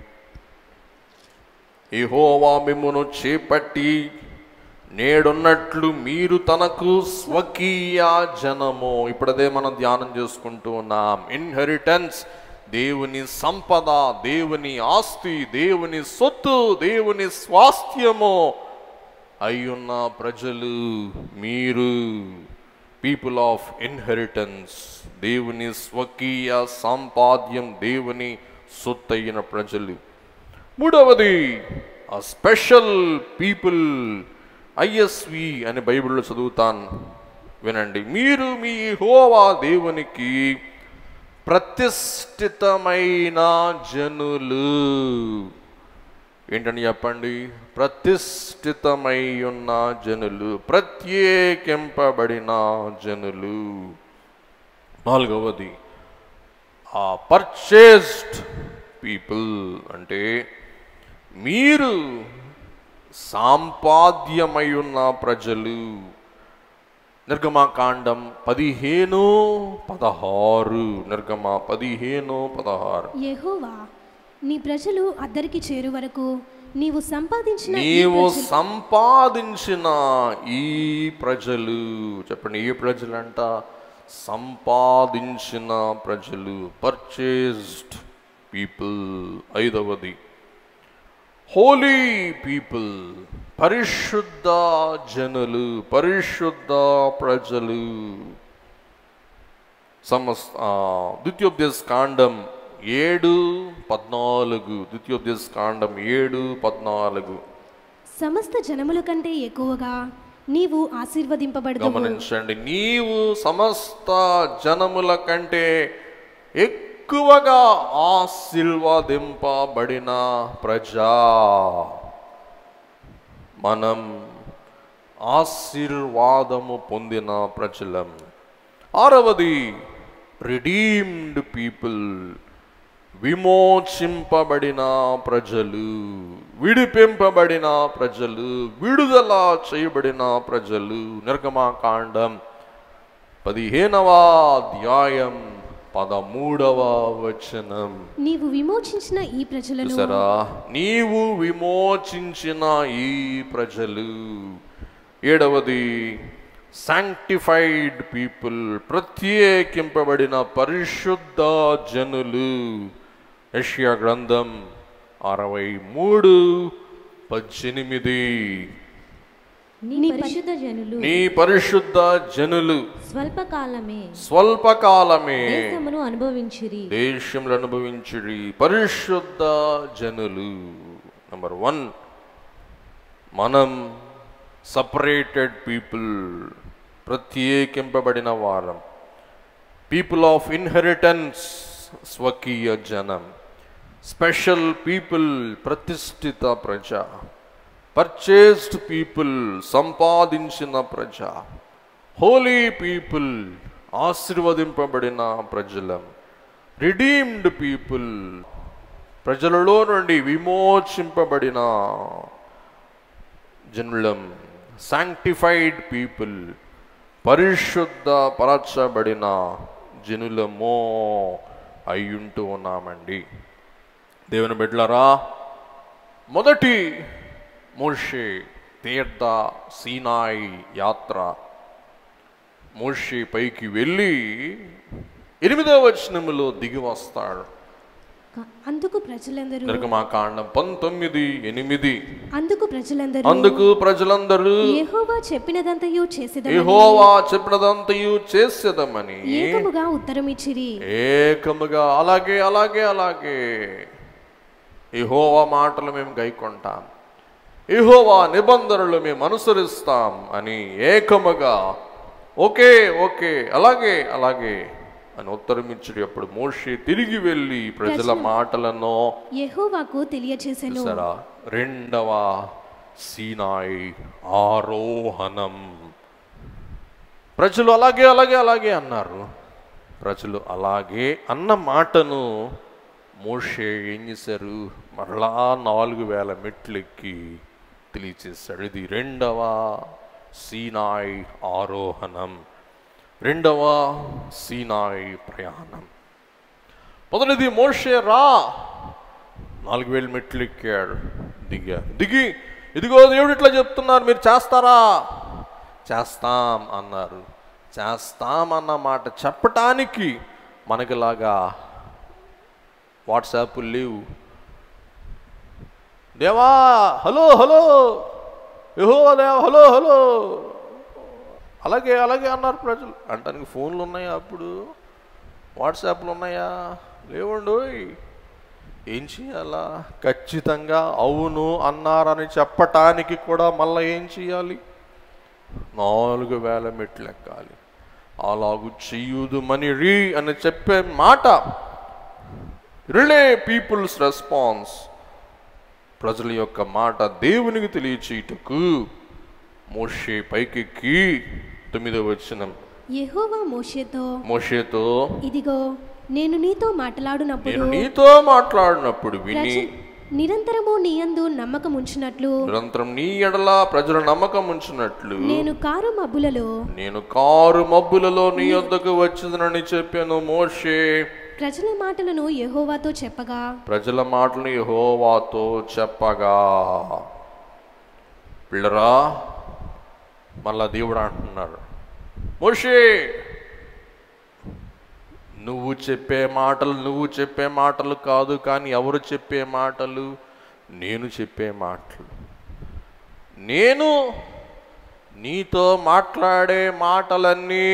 యెహోవా మిమ్మును చేపట్టి నేడున్నట్లు మీరు తనకు స్వకీయ జనము. ఇప్పుడదే మనం ధ్యానం చేసుకుంటూ ఉన్నాం. ఇన్హెరిటెన్స్, దేవుని సంపద, దేవుని ఆస్తి, దేవుని సొత్తు, దేవుని స్వాస్థ్యము అయ్యున్న ప్రజలు మీరు. పీపుల్ ఆఫ్ ఇన్హెరిటెన్స్, దేవుని స్వకీయ సంపాద్యం, దేవుని సొత్తయిన ప్రజలు. మూడవది, a special people. ISV అని బైబిల్లో చదువుతాను, వినండి. మీరు మీ యెహోవా దేవునికి ప్రతిష్ఠితమైన జనులు. ఏంటని చెప్పండి? ప్రతిష్ఠితమై ఉన్న జనులు, ప్రత్యేకింపబడిన జనులు. నాలుగవది, ఆ పర్చేస్డ్ పీపుల్, అంటే మీరు సంపాద్యమై ఉన్న ప్రజలు. నిర్గమకాండం 15:16. నిర్గమ 15:16. యెహోవా నీ ప్రజలు అద్దరికి చేరు వరకు నీవు సంపాదించిన ఈ ప్రజలు. చెప్పండి, ఏ ప్రజలంట? సంపాదించిన ప్రజలు, పర్చేస్డ్ పీపుల్. ఐదవది, హోలీ పీపుల్, పరిశుద్ధ జనులు, పరిశుద్ధ ప్రజలు. ద్వితీయోపదేశకాండం 7:14. ద్వితీయోపదేశకాండం 7:14. సమస్త జనముల కంటే ఎక్కువగా నీవు ఆశీర్వదింపబడదువు. గమనించండి, నీవు సమస్త జనముల కంటే ఎక్కువగా ఆశీర్వదింపబడిన ప్రజా. మనం ఆశీర్వాదము పొందిన ప్రజలం. ఆరవది, రిడీమ్డ్ పీపుల్, విమోచింపబడిన ప్రజలు, విడిపింపబడిన ప్రజలు, విడుదల చేయబడిన ప్రజలు. నిర్గమాకాండం 15వ అధ్యాయం 13వ వచనం. నీవు విమోచించిన ఈ ప్రజలను, చూసారా, నీవు విమోచించిన ఈ ప్రజలు. 7వది సాంక్టిఫైడ్ పీపుల్, ప్రత్యేకింపబడిన పరిశుద్ధ జనులు. యెషయా గ్రంథం 63:18. నీ పరిశుద్ధ జనులు, నీ పరిశుద్ధ జనులు స్వల్పకాలమే దేశమును అనుభవించిరి. పరిశుద్ధ జనులు. నంబర్ 1, మనం సపరేటెడ్ పీపుల్, ప్రత్యేకింపబడిన వారం. పీపుల్ ఆఫ్ ఇన్హెరిటెన్స్, స్వకీయ జనం. స్పెషల్ పీపుల్, ప్రతిష్ఠిత ప్రజ. పర్చేస్డ్ పీపుల్, సంపాదించిన ప్రజ. హోలీ పీపుల్, ఆశీర్వదింపబడిన ప్రజలం. రిడీమ్డ్ పీపుల్, ప్రజలలో నుండి విమోచింపబడిన జనులం. సాంక్టిఫైడ్ పీపుల్, పరిశుద్ధ పరచబడిన జనులమో అయ్యుంటూ ఉన్నామండి. దేవుని బిడ్డలారా, మొదటి మోషే తీర్థ సీనాయి యాత్ర. మోషే పైకి వెళ్ళి 8వ వచనములో దిగి వస్తాడు. అందుకు ప్రజలందరూ, నిర్గమాకాండం 19:8. అందుకు ప్రజలందరూ యెహోవా చెప్పినదంతయు చేసేదమని ఏకముగా ఉత్తరమిచ్చిరి. ఏకముగా అలాగే అలాగే అలాగే యెహోవా మాటలు మేము గైకొంటాం, యెహోవా నిబంధనలు మేము అనుసరిస్తాం అని ఏకముగా ఓకే ఓకే అలాగే అలాగే అని ఉత్తరమిచ్చుడు. అప్పుడు మోషే తిరిగి వెళ్ళి ప్రజల మాటలను యెహోవాకు తెలియచేసెను. సరా, 2వ సీనాయి ఆరోహణం. ప్రజలు అలాగే అలాగే అలాగే అన్నారు. ప్రజలు అలాగే అన్న మాటను మోషే ఏం చేశారు, మరలా 4000 మెట్లు ఎక్కి తెలియచేశాడు. ఇది 2వ సీనాయి ఆరోహణం, 2వ సీనాయి ప్రయాణం. మొదటిది మోషే 4000 మెట్లు ఎక్కాడు. దిగి ఇదిగో దేవుడు ఇట్లా చెప్తున్నారు, మీరు చేస్తారా? చేస్తాం అన్నారు. చేస్తాం అన్న మాట చెప్పటానికి మనకిలాగా వాట్సాప్ లేవు. దేవా హలో హలో, యెహోవా దేవా హలో హలో, అలాగే అలాగే అన్నారు ప్రజలు. అంటానికి ఫోన్లు ఉన్నాయా? అప్పుడు వాట్సాప్లు ఉన్నాయా? లేవండు. ఏం చేయాలా? ఖచ్చితంగా అవును అన్నారని చెప్పటానికి కూడా మళ్ళీ ఏం చేయాలి? 4000 మెట్లు ఎక్కాలి. అలాగూ చెయ్యుదు మని అని చెప్పే మాట రిలే పీపుల్స్ రెస్పాన్స్, ప్రజల యొక్క మాట దేవునికి తెలియచేయుటకు మోషే పైకెక్కి 9వ వచనం. యెహోవా మోషేతో ఇదిగో నేను నీతో మాట్లాడినప్పుడు విని నిరంతరము నీ యందు నమ్మకం ఉంచినట్లు, నిరంతరం నీ ఎడల ప్రజల నమ్మకం ఉంచినట్లు నేను కారు మబ్బులలో నీ యొద్దకు వచ్చిందని చెప్పాను. మోషే ప్రజల మాటలను యెహోవాతో చెప్పగా పిల్లరా, మళ్ళా దేవుడు అంటున్నాడు, మోషే నువ్వు చెప్పే మాటలు కాదు, కానీ ఎవరు చెప్పే మాటలు? నేను చెప్పే మాటలు. నేను నీతో మాట్లాడే మాటలన్నీ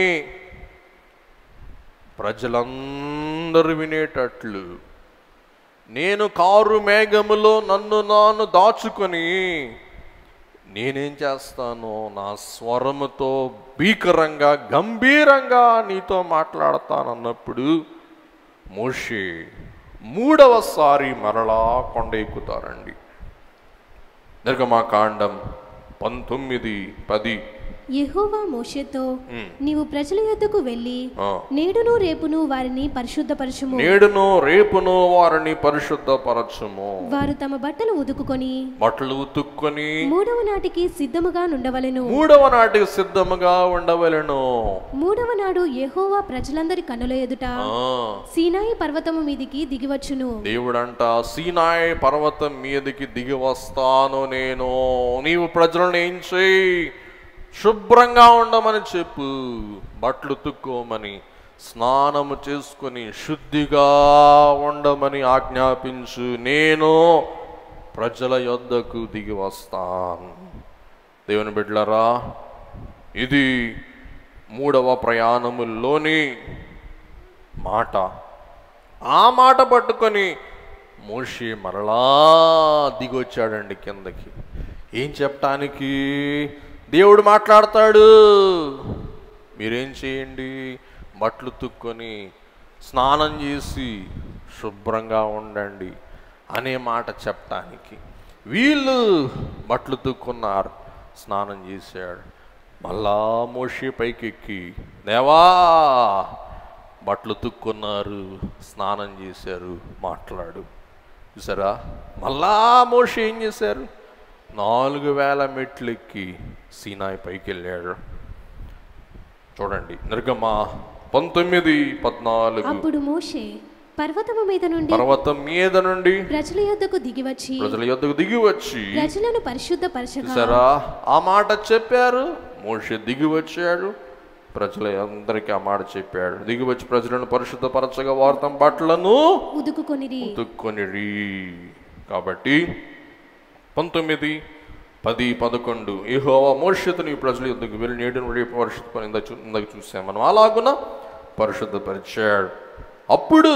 ప్రజలందరూ వినేటట్లు నేను కారు మేఘములో నన్ను దాచుకొని నేనేం చేస్తాను? నా స్వరముతో భీకరంగా గంభీరంగా నీతో మాట్లాడతానన్నప్పుడు మోషే 3వసారి మరలా కొండ ఎక్కుతారండి. నిర్గమాకాండం 19:10. యెహోవా మోషేతో, నీవు ప్రజల యొద్దకు వెళ్ళి నేడును రేపును వారిని పరిశుద్ధపరచుము. నేడును రేపును వారిని పరిశుద్ధపరచుము. వారు తమ బట్టలు ఉతుక్కొని మూడవ నాటికి సిద్ధముగా ఉండవలెను. మూడవ నాడు యెహోవా ప్రజలందరి కన్నుల ఎదుట సీనాయి పర్వతము మీదికి దిగివచ్చును. దేవుడంట, సీనాయి పర్వతం మీదికి దిగి వస్తాను నేను, నీవు ప్రజలను ఏం చేయి, శుభ్రంగా ఉండమని చెప్పు, బట్టలు ఉతుక్కోమని, స్నానము చేసుకొని శుద్ధిగా ఉండమని ఆజ్ఞాపించు, నేను ప్రజల యొద్దకు దిగి వస్తాను. దేవుని బిడ్డలారా, ఇది మూడవ ప్రయాణములోని మాట. ఆ మాట పట్టుకొని మోషే మరలా దిగొచ్చాడండి కిందకి. ఏం చెప్పటానికి? దేవుడు మాట్లాడతాడు, మీరేం చేయండి, బట్టలు ఉతుక్కొని స్నానం చేసి శుభ్రంగా ఉండండి అనే మాట చెప్పటానికి. వీళ్ళు బట్టలు ఉతుక్కున్నారు, స్నానం చేశాడు. మళ్ళా మోషే పైకెక్కి, దేవా బట్టలు ఉతుక్కున్నారు, స్నానం చేశారు, మాట్లాడు. చూసారా, మళ్ళా మోషే ఏం చేశారు, 4000 మెట్లు ఎక్కి సీనాయి పైకి వెళ్ళాడు. చూడండి, నిర్గమ 19:14. అప్పుడు మోషే పర్వతం మీద నుండి ప్రజల యొద్దకు దిగివచ్చి ప్రజలను పరిశుద్ధపరచగా. ఆ మాట చెప్పారు, మోషే దిగి వచ్చాడు, ప్రజలందరికీ ఆ మాట చెప్పాడు. దిగి వచ్చి ప్రజలను పరిశుద్ధపరచగా వారు తమ బట్టలను ఉతుక్కొనిరి. కాబట్టి 19, 10, 11 యెహోవా మోషేతో నీ ప్రజల యొద్దకు వెళ్ళి నేడును రేపు పరిశుద్ధ ఇందాక చూసాం మనం, అలాగున పరిశుద్ధపరిచాడు. అప్పుడు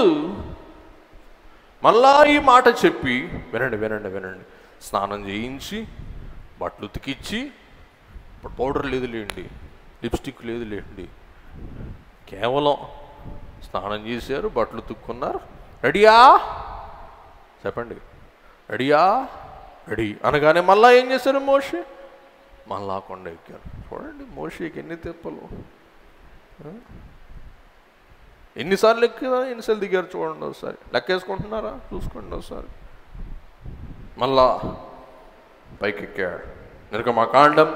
మళ్ళా ఈ మాట చెప్పి, వినండి వినండి వినండి, స్నానం చేయించి బట్టలు ఉతికిచ్చి, ఇప్పుడు పౌడర్ లేదు లేండి, లిప్స్టిక్ లేదు లేండి, కేవలం స్నానం చేశారు, బట్టలు ఉతుక్కున్నారు, రెడీయా చెప్పండి, రెడీయా, రెడీ అనగానే మళ్ళా ఏం చేశారు మోషే, మళ్ళా కొండ ఎక్కారు. చూడండి మోషేకి ఎన్ని తెప్పలు, ఎన్నిసార్లు ఎక్కినా ఎన్నిసార్లు దిగారు చూడండి ఒకసారి, లెక్కేసుకుంటున్నారా చూసుకోండి ఒకసారి. మళ్ళా పైకెక్కాడు. నిర్గమకాండం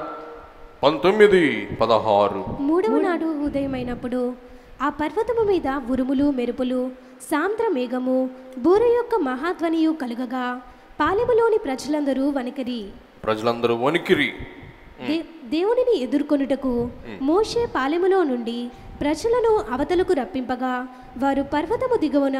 19:16. మూడవ నాడు ఉదయమైనప్పుడు ఆ పర్వతము మీద ఉరుములు మెరుపులు సాంద్ర మేఘము బూర యొక్క మహాధ్వనియు కలుగగా పాలెములోని ప్రజలందరూ వణికిరి. దేవునిని ఎదుర్కొనుటకు మోషే పాలెములో నుండి ప్రజలను అవతలకు రప్పింపగా వారు పర్వతము దిగువన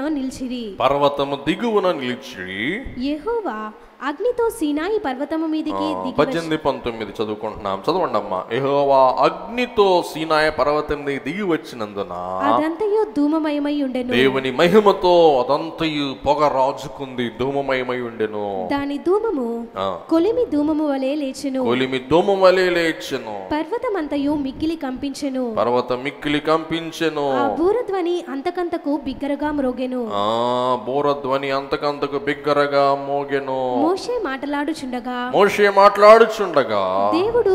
నిలిచిరి. యెహోవా అగ్నితో సీనాయి పర్వతము మీదికి 18, 19 చదువుకుంటున్నాం, చదవండి అమ్మా. యెహోవా అగ్నితో సీనాయి పర్వతం మీద దిగి వచ్చినందున అదంతయు ధూమమయమై ఉండెను. దేవుని మహిమతో అదంతయు పొగ రాజుకుంది, ధూమమయమై ఉండెను. దాని ధూమము కొలిమి ధూమము వలె లేచెను. పర్వతమంతయు మిక్కిలి కంపించెను. ఆ బూరధ్వని అంతకంతకు బిగ్గరగా మ్రోగెను. మోషే మాట్లాడుచుండగా దేవుడు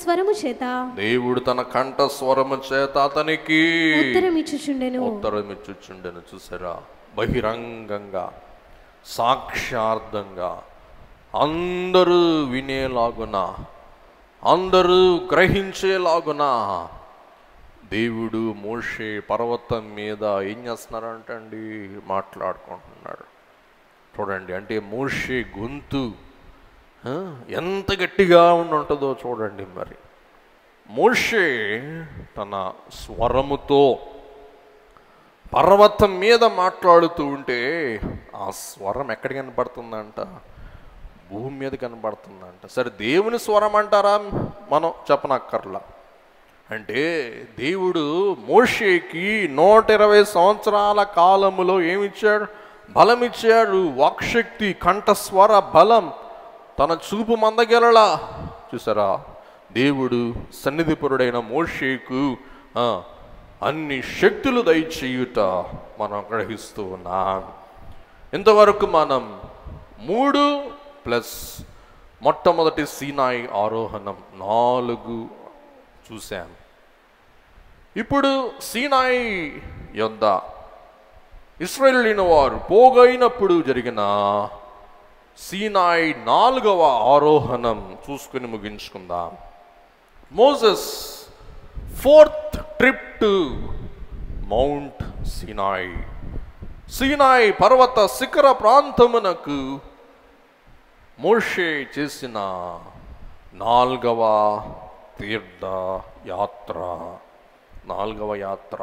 తన కంఠస్వరము చేత అతనికి ఉత్తరమిచ్చుచుండెను. చూసారా, బహిరంగంగా సాక్షార్థంగా అందరూ వినేలాగున, అందరూ గ్రహించేలాగున దేవుడు మోషే పర్వతం మీద ఏం చేస్తున్నారంటండి, మాట్లాడుకుంటున్నాడు. చూడండి, అంటే మోషే గొంతు ఎంత గట్టిగా ఉంటుందో చూడండి. మరి మోషే తన స్వరముతో పర్వతం మీద మాట్లాడుతూ ఉంటే ఆ స్వరం ఎక్కడ కనపడుతుందంట, భూమి మీద కనపడుతుందంట. సరే, దేవుని స్వరం అంటారా, మనం చెప్పనక్కర్లా. అంటే దేవుడు మోషేకి 120 సంవత్సరాల కాలములో ఏమిచ్చాడు, బలం ఇచ్చాడు, వాక్శక్తి, కంఠస్వర బలం, తన చూపు మందగెలలా. చూసారా, దేవుడు సన్నిధిపరుడైన మోషేకు అన్ని శక్తులు దయచేయుట మనం గ్రహిస్తూ ఉన్నాం. ఇంతవరకు మనం 3+ మొట్టమొదటి సీనాయి ఆరోహణం 4 చూశాం. ఇప్పుడు సీనాయి యొద్ద ఇశ్రాయేలీయుల వారు పోగైనప్పుడు జరిగిన సీనాయి 4వ ఆరోహణం చూసుకుని ముగించుకుందాం. Moses 4th trip to Mount Sinai. Sinai పర్వత శిఖర ప్రాంతమునకు మోషే చేసిన 4వ తీర్థ యాత్ర. 4వ యాత్ర.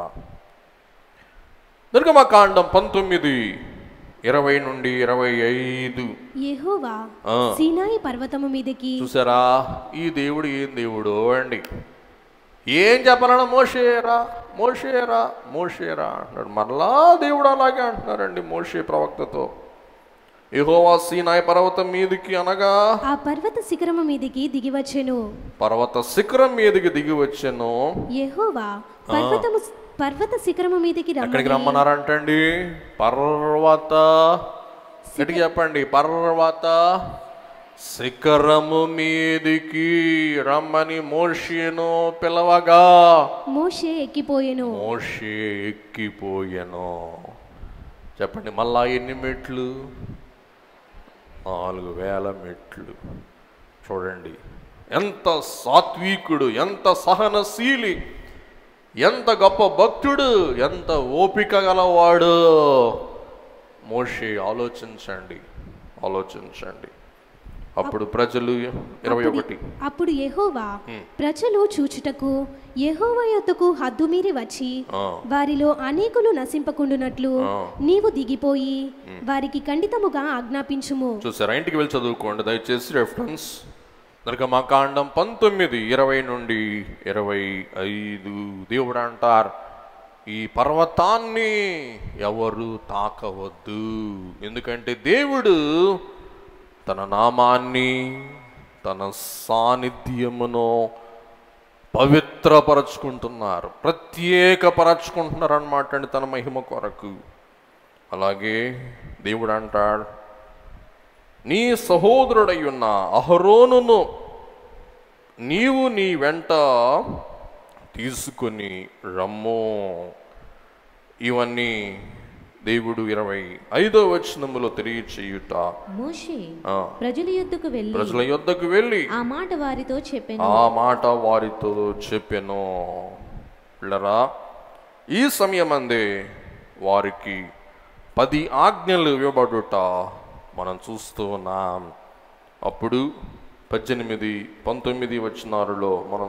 నిర్గమకాండం 19:20 నుండి 25. యెహోవా సీనాయి పర్వతము మీదకి. చూసారా, ఈ దేవుడు ఏం దేవుడు అండి. ఏం చెప్పాలన్నా మోషేరా మోషేరా మోషేరా అంటున్నాడు. మరలా దేవుడు అలాగే అంటున్నారండి మోషే ప్రవక్తతో. యెహోవా సీనాయి పర్వతం మీదకి అనగా ఆ పర్వత శిఖరము మీదకి దిగి వచ్చెను. పర్వత శిఖరం మీదకి దిగి వచ్చెను. యెహోవా పర్వత శిఖరము మీదకి ఎక్కడికి రమ్మన్నారంటండి? పర్వత, గట్టిగా చెప్పండి, పర్వత శిఖరము మీదికి రమ్మని మోషేను పిలవగా మోషే ఎక్కిపోయెను. మోషే ఎక్కిపోయెను. చెప్పండి, మళ్ళా ఎన్ని మెట్లు? 4000 మెట్లు. చూడండి, ఎంత సాత్వికుడు, ఎంత సహనశీలి, ఎంత గొప్ప భక్తుడు, ఎంత ఓపిక గలవాడు మోషే. ఆలోచించండి, ఆలోచించండి. అప్పుడు ప్రజలు 21. అప్పుడు యెహోవా ప్రజలు చూచుటకు యెహోవా యొద్దకు హద్దు మీరి వచ్చి వారిలో అనేకులు నశింపకుండునట్లు నీవు దిగిపోయి వారికి ఖండితముగా ఆజ్ఞాపించుము. చూసారా, ఇంటికి వెళ్ళి చదువుకోండి దయచేసి రెఫరెన్స్. నిర్గమకాండం 19:20 నుండి 25. దేవుడు అంటారు, ఈ పర్వతాన్ని ఎవరు తాకవద్దు, ఎందుకంటే దేవుడు తన నామాన్ని, తన సాన్నిధ్యమును పవిత్రపరచుకుంటున్నారు, ప్రత్యేకపరచుకుంటున్నారు అన్నమాట అండి తన మహిమ కొరకు. అలాగే దేవుడు అంటాడు, నీ సహోదరుడై ఉన్న అహరోనును నీవు నీ వెంట తీసుకొని రమ్ము. ఇవన్నీ దేవుడు 25వ వచనములో తెలియచేయుట. మోషే ప్రజల యొద్దకు వెళ్ళి ఆ మాట వారితో చెప్పెను. పిల్లరా, ఈ సమయమందే వారికి 10 ఆజ్ఞలు ఇవ్వబడుట మనం చూస్తూ ఉన్నాం. అప్పుడు 18, 19 వచనాలలో మనం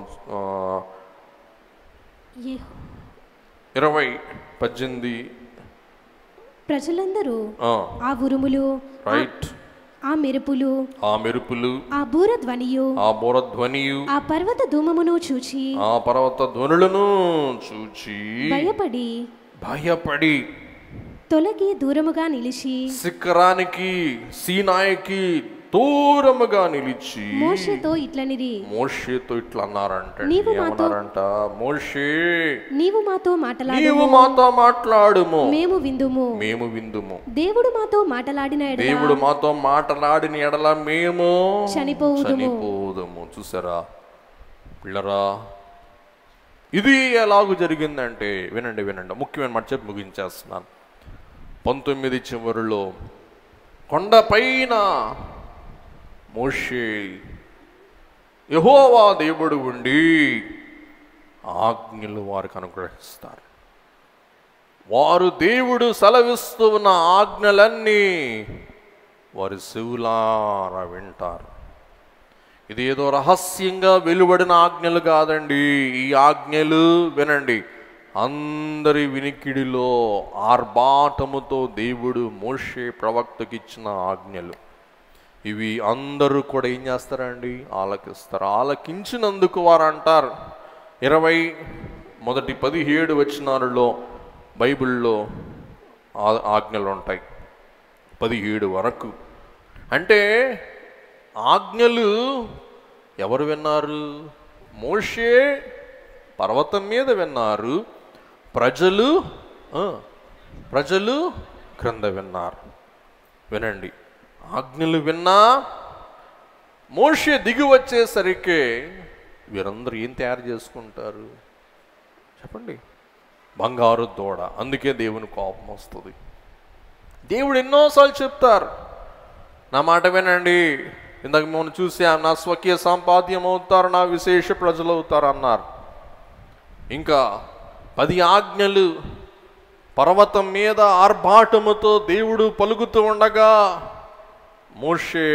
20, 18 ప్రజలందరూ ఆ ఉరుములు, రైట్, ఆ మెరుపులు, ఆ బూరధ్వనియు, ఆ పర్వత ధూమమును చూచి, ఆ పర్వత ధ్వనులను చూచి భయపడి తొలగి దూరముగా నిలిచి, శిఖరానికి సీనాయికి దూరముగా నిలిచి మోషేతో ఇట్లనిరి. మోషేతో ఇట్లా అన్నారంట. మోషే, నీవు మాతో మాట్లాడుము, మేము విందుము. దేవుడు మాతో మాటలాడిన ఎడల మేము చనిపోవుదుము. చూసారా పిల్లరా, ఇది ఎలాగూ జరిగిందంటే వినండి, ముఖ్యమైన మాట చెప్పి ముగించేస్తున్నాను. 19 చివరిలో కొండపైన మోషే యెహోవా దేవుడు ఉండి ఆజ్ఞలు వారికి అనుగ్రహిస్తారు. వారు దేవుడు సెలవిస్తూ ఉన్న ఆజ్ఞలన్నీ వారి చెవులారా వింటారు. ఇది ఏదో రహస్యంగా వెలువడిన ఆజ్ఞలు కాదండి. ఈ ఆజ్ఞలు వినండి, అందరి వినికిడిలో ఆర్భాటముతో దేవుడు మోషే ప్రవక్తకి ఇచ్చిన ఆజ్ఞలు. ఇవి అందరూ కూడా ఏం చేస్తారండి? ఆలకిస్తారు. ఆలకించినందుకు వారు అంటారు, 17 వచనాలలో బైబిల్లో ఆజ్ఞలు ఉంటాయి 17 వరకు. అంటే ఆజ్ఞలు ఎవరు విన్నారు? మోషే పర్వతం మీద విన్నారు, ప్రజలు క్రింద విన్నారు. వినండి, ఆజ్ఞలు విన్నా మోషే దిగి వచ్చేసరికి వీరందరూ ఏం తయారు చేసుకుంటారు చెప్పండి? బంగారు దూడ. అందుకే దేవుని కోపం వస్తుంది. దేవుడు ఎన్నోసార్లు చెప్తారు, నా మాట వినండి, ఇందాక మనం చూసాం, నా స్వకీయ సంపాద్యం అవుతారు, నా విశేష ప్రజలు అవుతారు అన్నారు. ఇంకా 10 ఆజ్ఞలు పర్వతం మీద ఆర్భాటముతో దేవుడు పలుకుతూ ఉండగా మోషే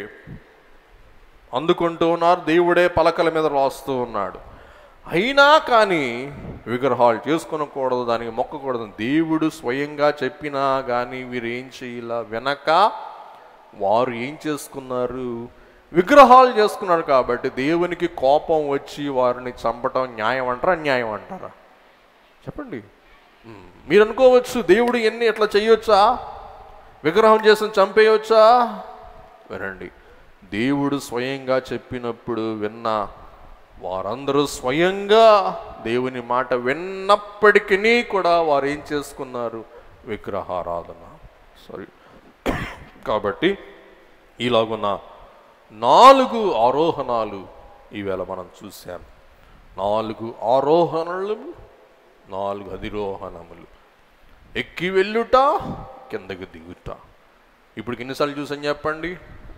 అందుకుంటూ ఉన్నారు, దేవుడే పలకల మీద రాస్తూ ఉన్నాడు. అయినా కానీ విగ్రహాలు చేసుకొనకూడదు, దానికి మొక్కకూడదు. దేవుడు స్వయంగా చెప్పినా కానీ వీరు ఏం చేయాల? వెనక వారు ఏం చేసుకున్నారు? విగ్రహాలు చేసుకున్నారు. కాబట్టి దేవునికి కోపం వచ్చి వారిని చంపటం న్యాయం అంటారా, అన్యాయం అంటారా చెప్పండి? మీరు అనుకోవచ్చు, దేవుడు ఎన్ని ఎట్లా చేయొచ్చా, విగ్రహం చేసి చంపేయొచ్చా? వినండి, దేవుడు స్వయంగా చెప్పినప్పుడు విన్న వారందరూ స్వయంగా దేవుని మాట విన్నప్పటికీ కూడా వారు ఏం చేసుకున్నారు? విగ్రహారాధన. సారీ. కాబట్టి ఇలాగున్న 4 ఆరోహణాలు ఈవేళ మనం చూసాం. 4 ఆరోహణలు, 4 అధిరోహణములు. ఎక్కి వెళ్ళుట, కిందకి దిగుట. ఇప్పుడు ఎన్నిసార్లు చూసాను చెప్పండి?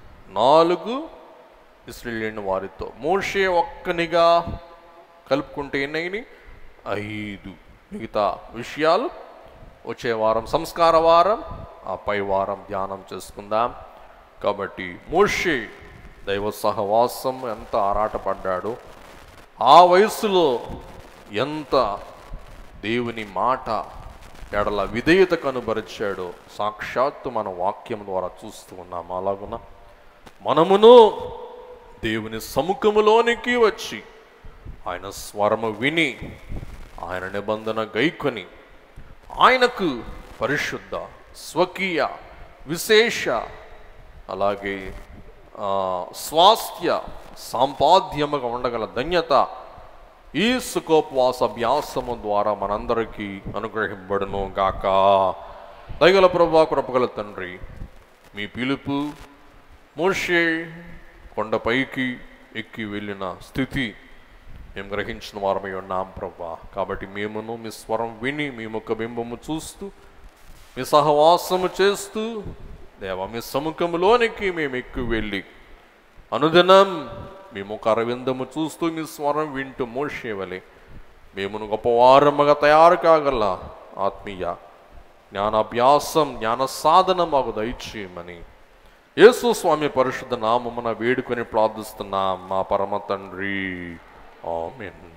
4 ఇశ్రాయేలు వారితో. మోషే ఒక్కనిగా కలుపుకుంటే ఎన్నైనాయి? 5. మిగతా విషయాలు వచ్చే వారం సంస్కార వారం, ఆ పై వారం ధ్యానం చేసుకుందాం. కాబట్టి మోషే దైవ సహవాసం ఎంత ఆరాటపడ్డాడో, ఆ వయసులో ఎంత దేవుని మాట ఎడల విధేయత కనుబరిచాడో సాక్షాత్తు మన వాక్యం ద్వారా చూస్తూ ఉన్నాం. అలాగున మనమును దేవుని సముఖములోనికి వచ్చి ఆయన స్వరము విని ఆయన నిబంధన గైకొని ఆయనకు పరిశుద్ధ, స్వకీయ, విశేష, అలాగే స్వాస్థ్య సంపాద్యముగా ఉండగల ధన్యత ఈ సుఖోపవాస అభ్యాసము ద్వారా మనందరికీ అనుగ్రహింపబడును గాక. దయగల ప్రభువా, కృపగల తండ్రి, మీ పిలుపు మోషే కొండపైకి ఎక్కి వెళ్ళిన స్థితి మేము గ్రహించిన వారమై ఉన్నాం ప్రభువా. కాబట్టి మేమును మీ స్వరం విని మీ ముఖ బింబము చూస్తూ మీ సహవాసము చేస్తూ దేవా మీ సముఖములోనికి మేము ఎక్కి వెళ్ళి అనుదినం మీ ముఖ అరవిందము చూస్తూ మీ స్వరం వింటూ మోషే వలె మేమును గొప్పవారముగా తయారు కాగల ఆత్మీయ జ్ఞానాభ్యాసం, జ్ఞాన సాధన మాకు దయచేయమని యేసు స్వామి పరిశుద్ధ నామమున వేడుకొని ప్రార్థిస్తున్నాం మా పరమ తండ్రి. ఆమేన్.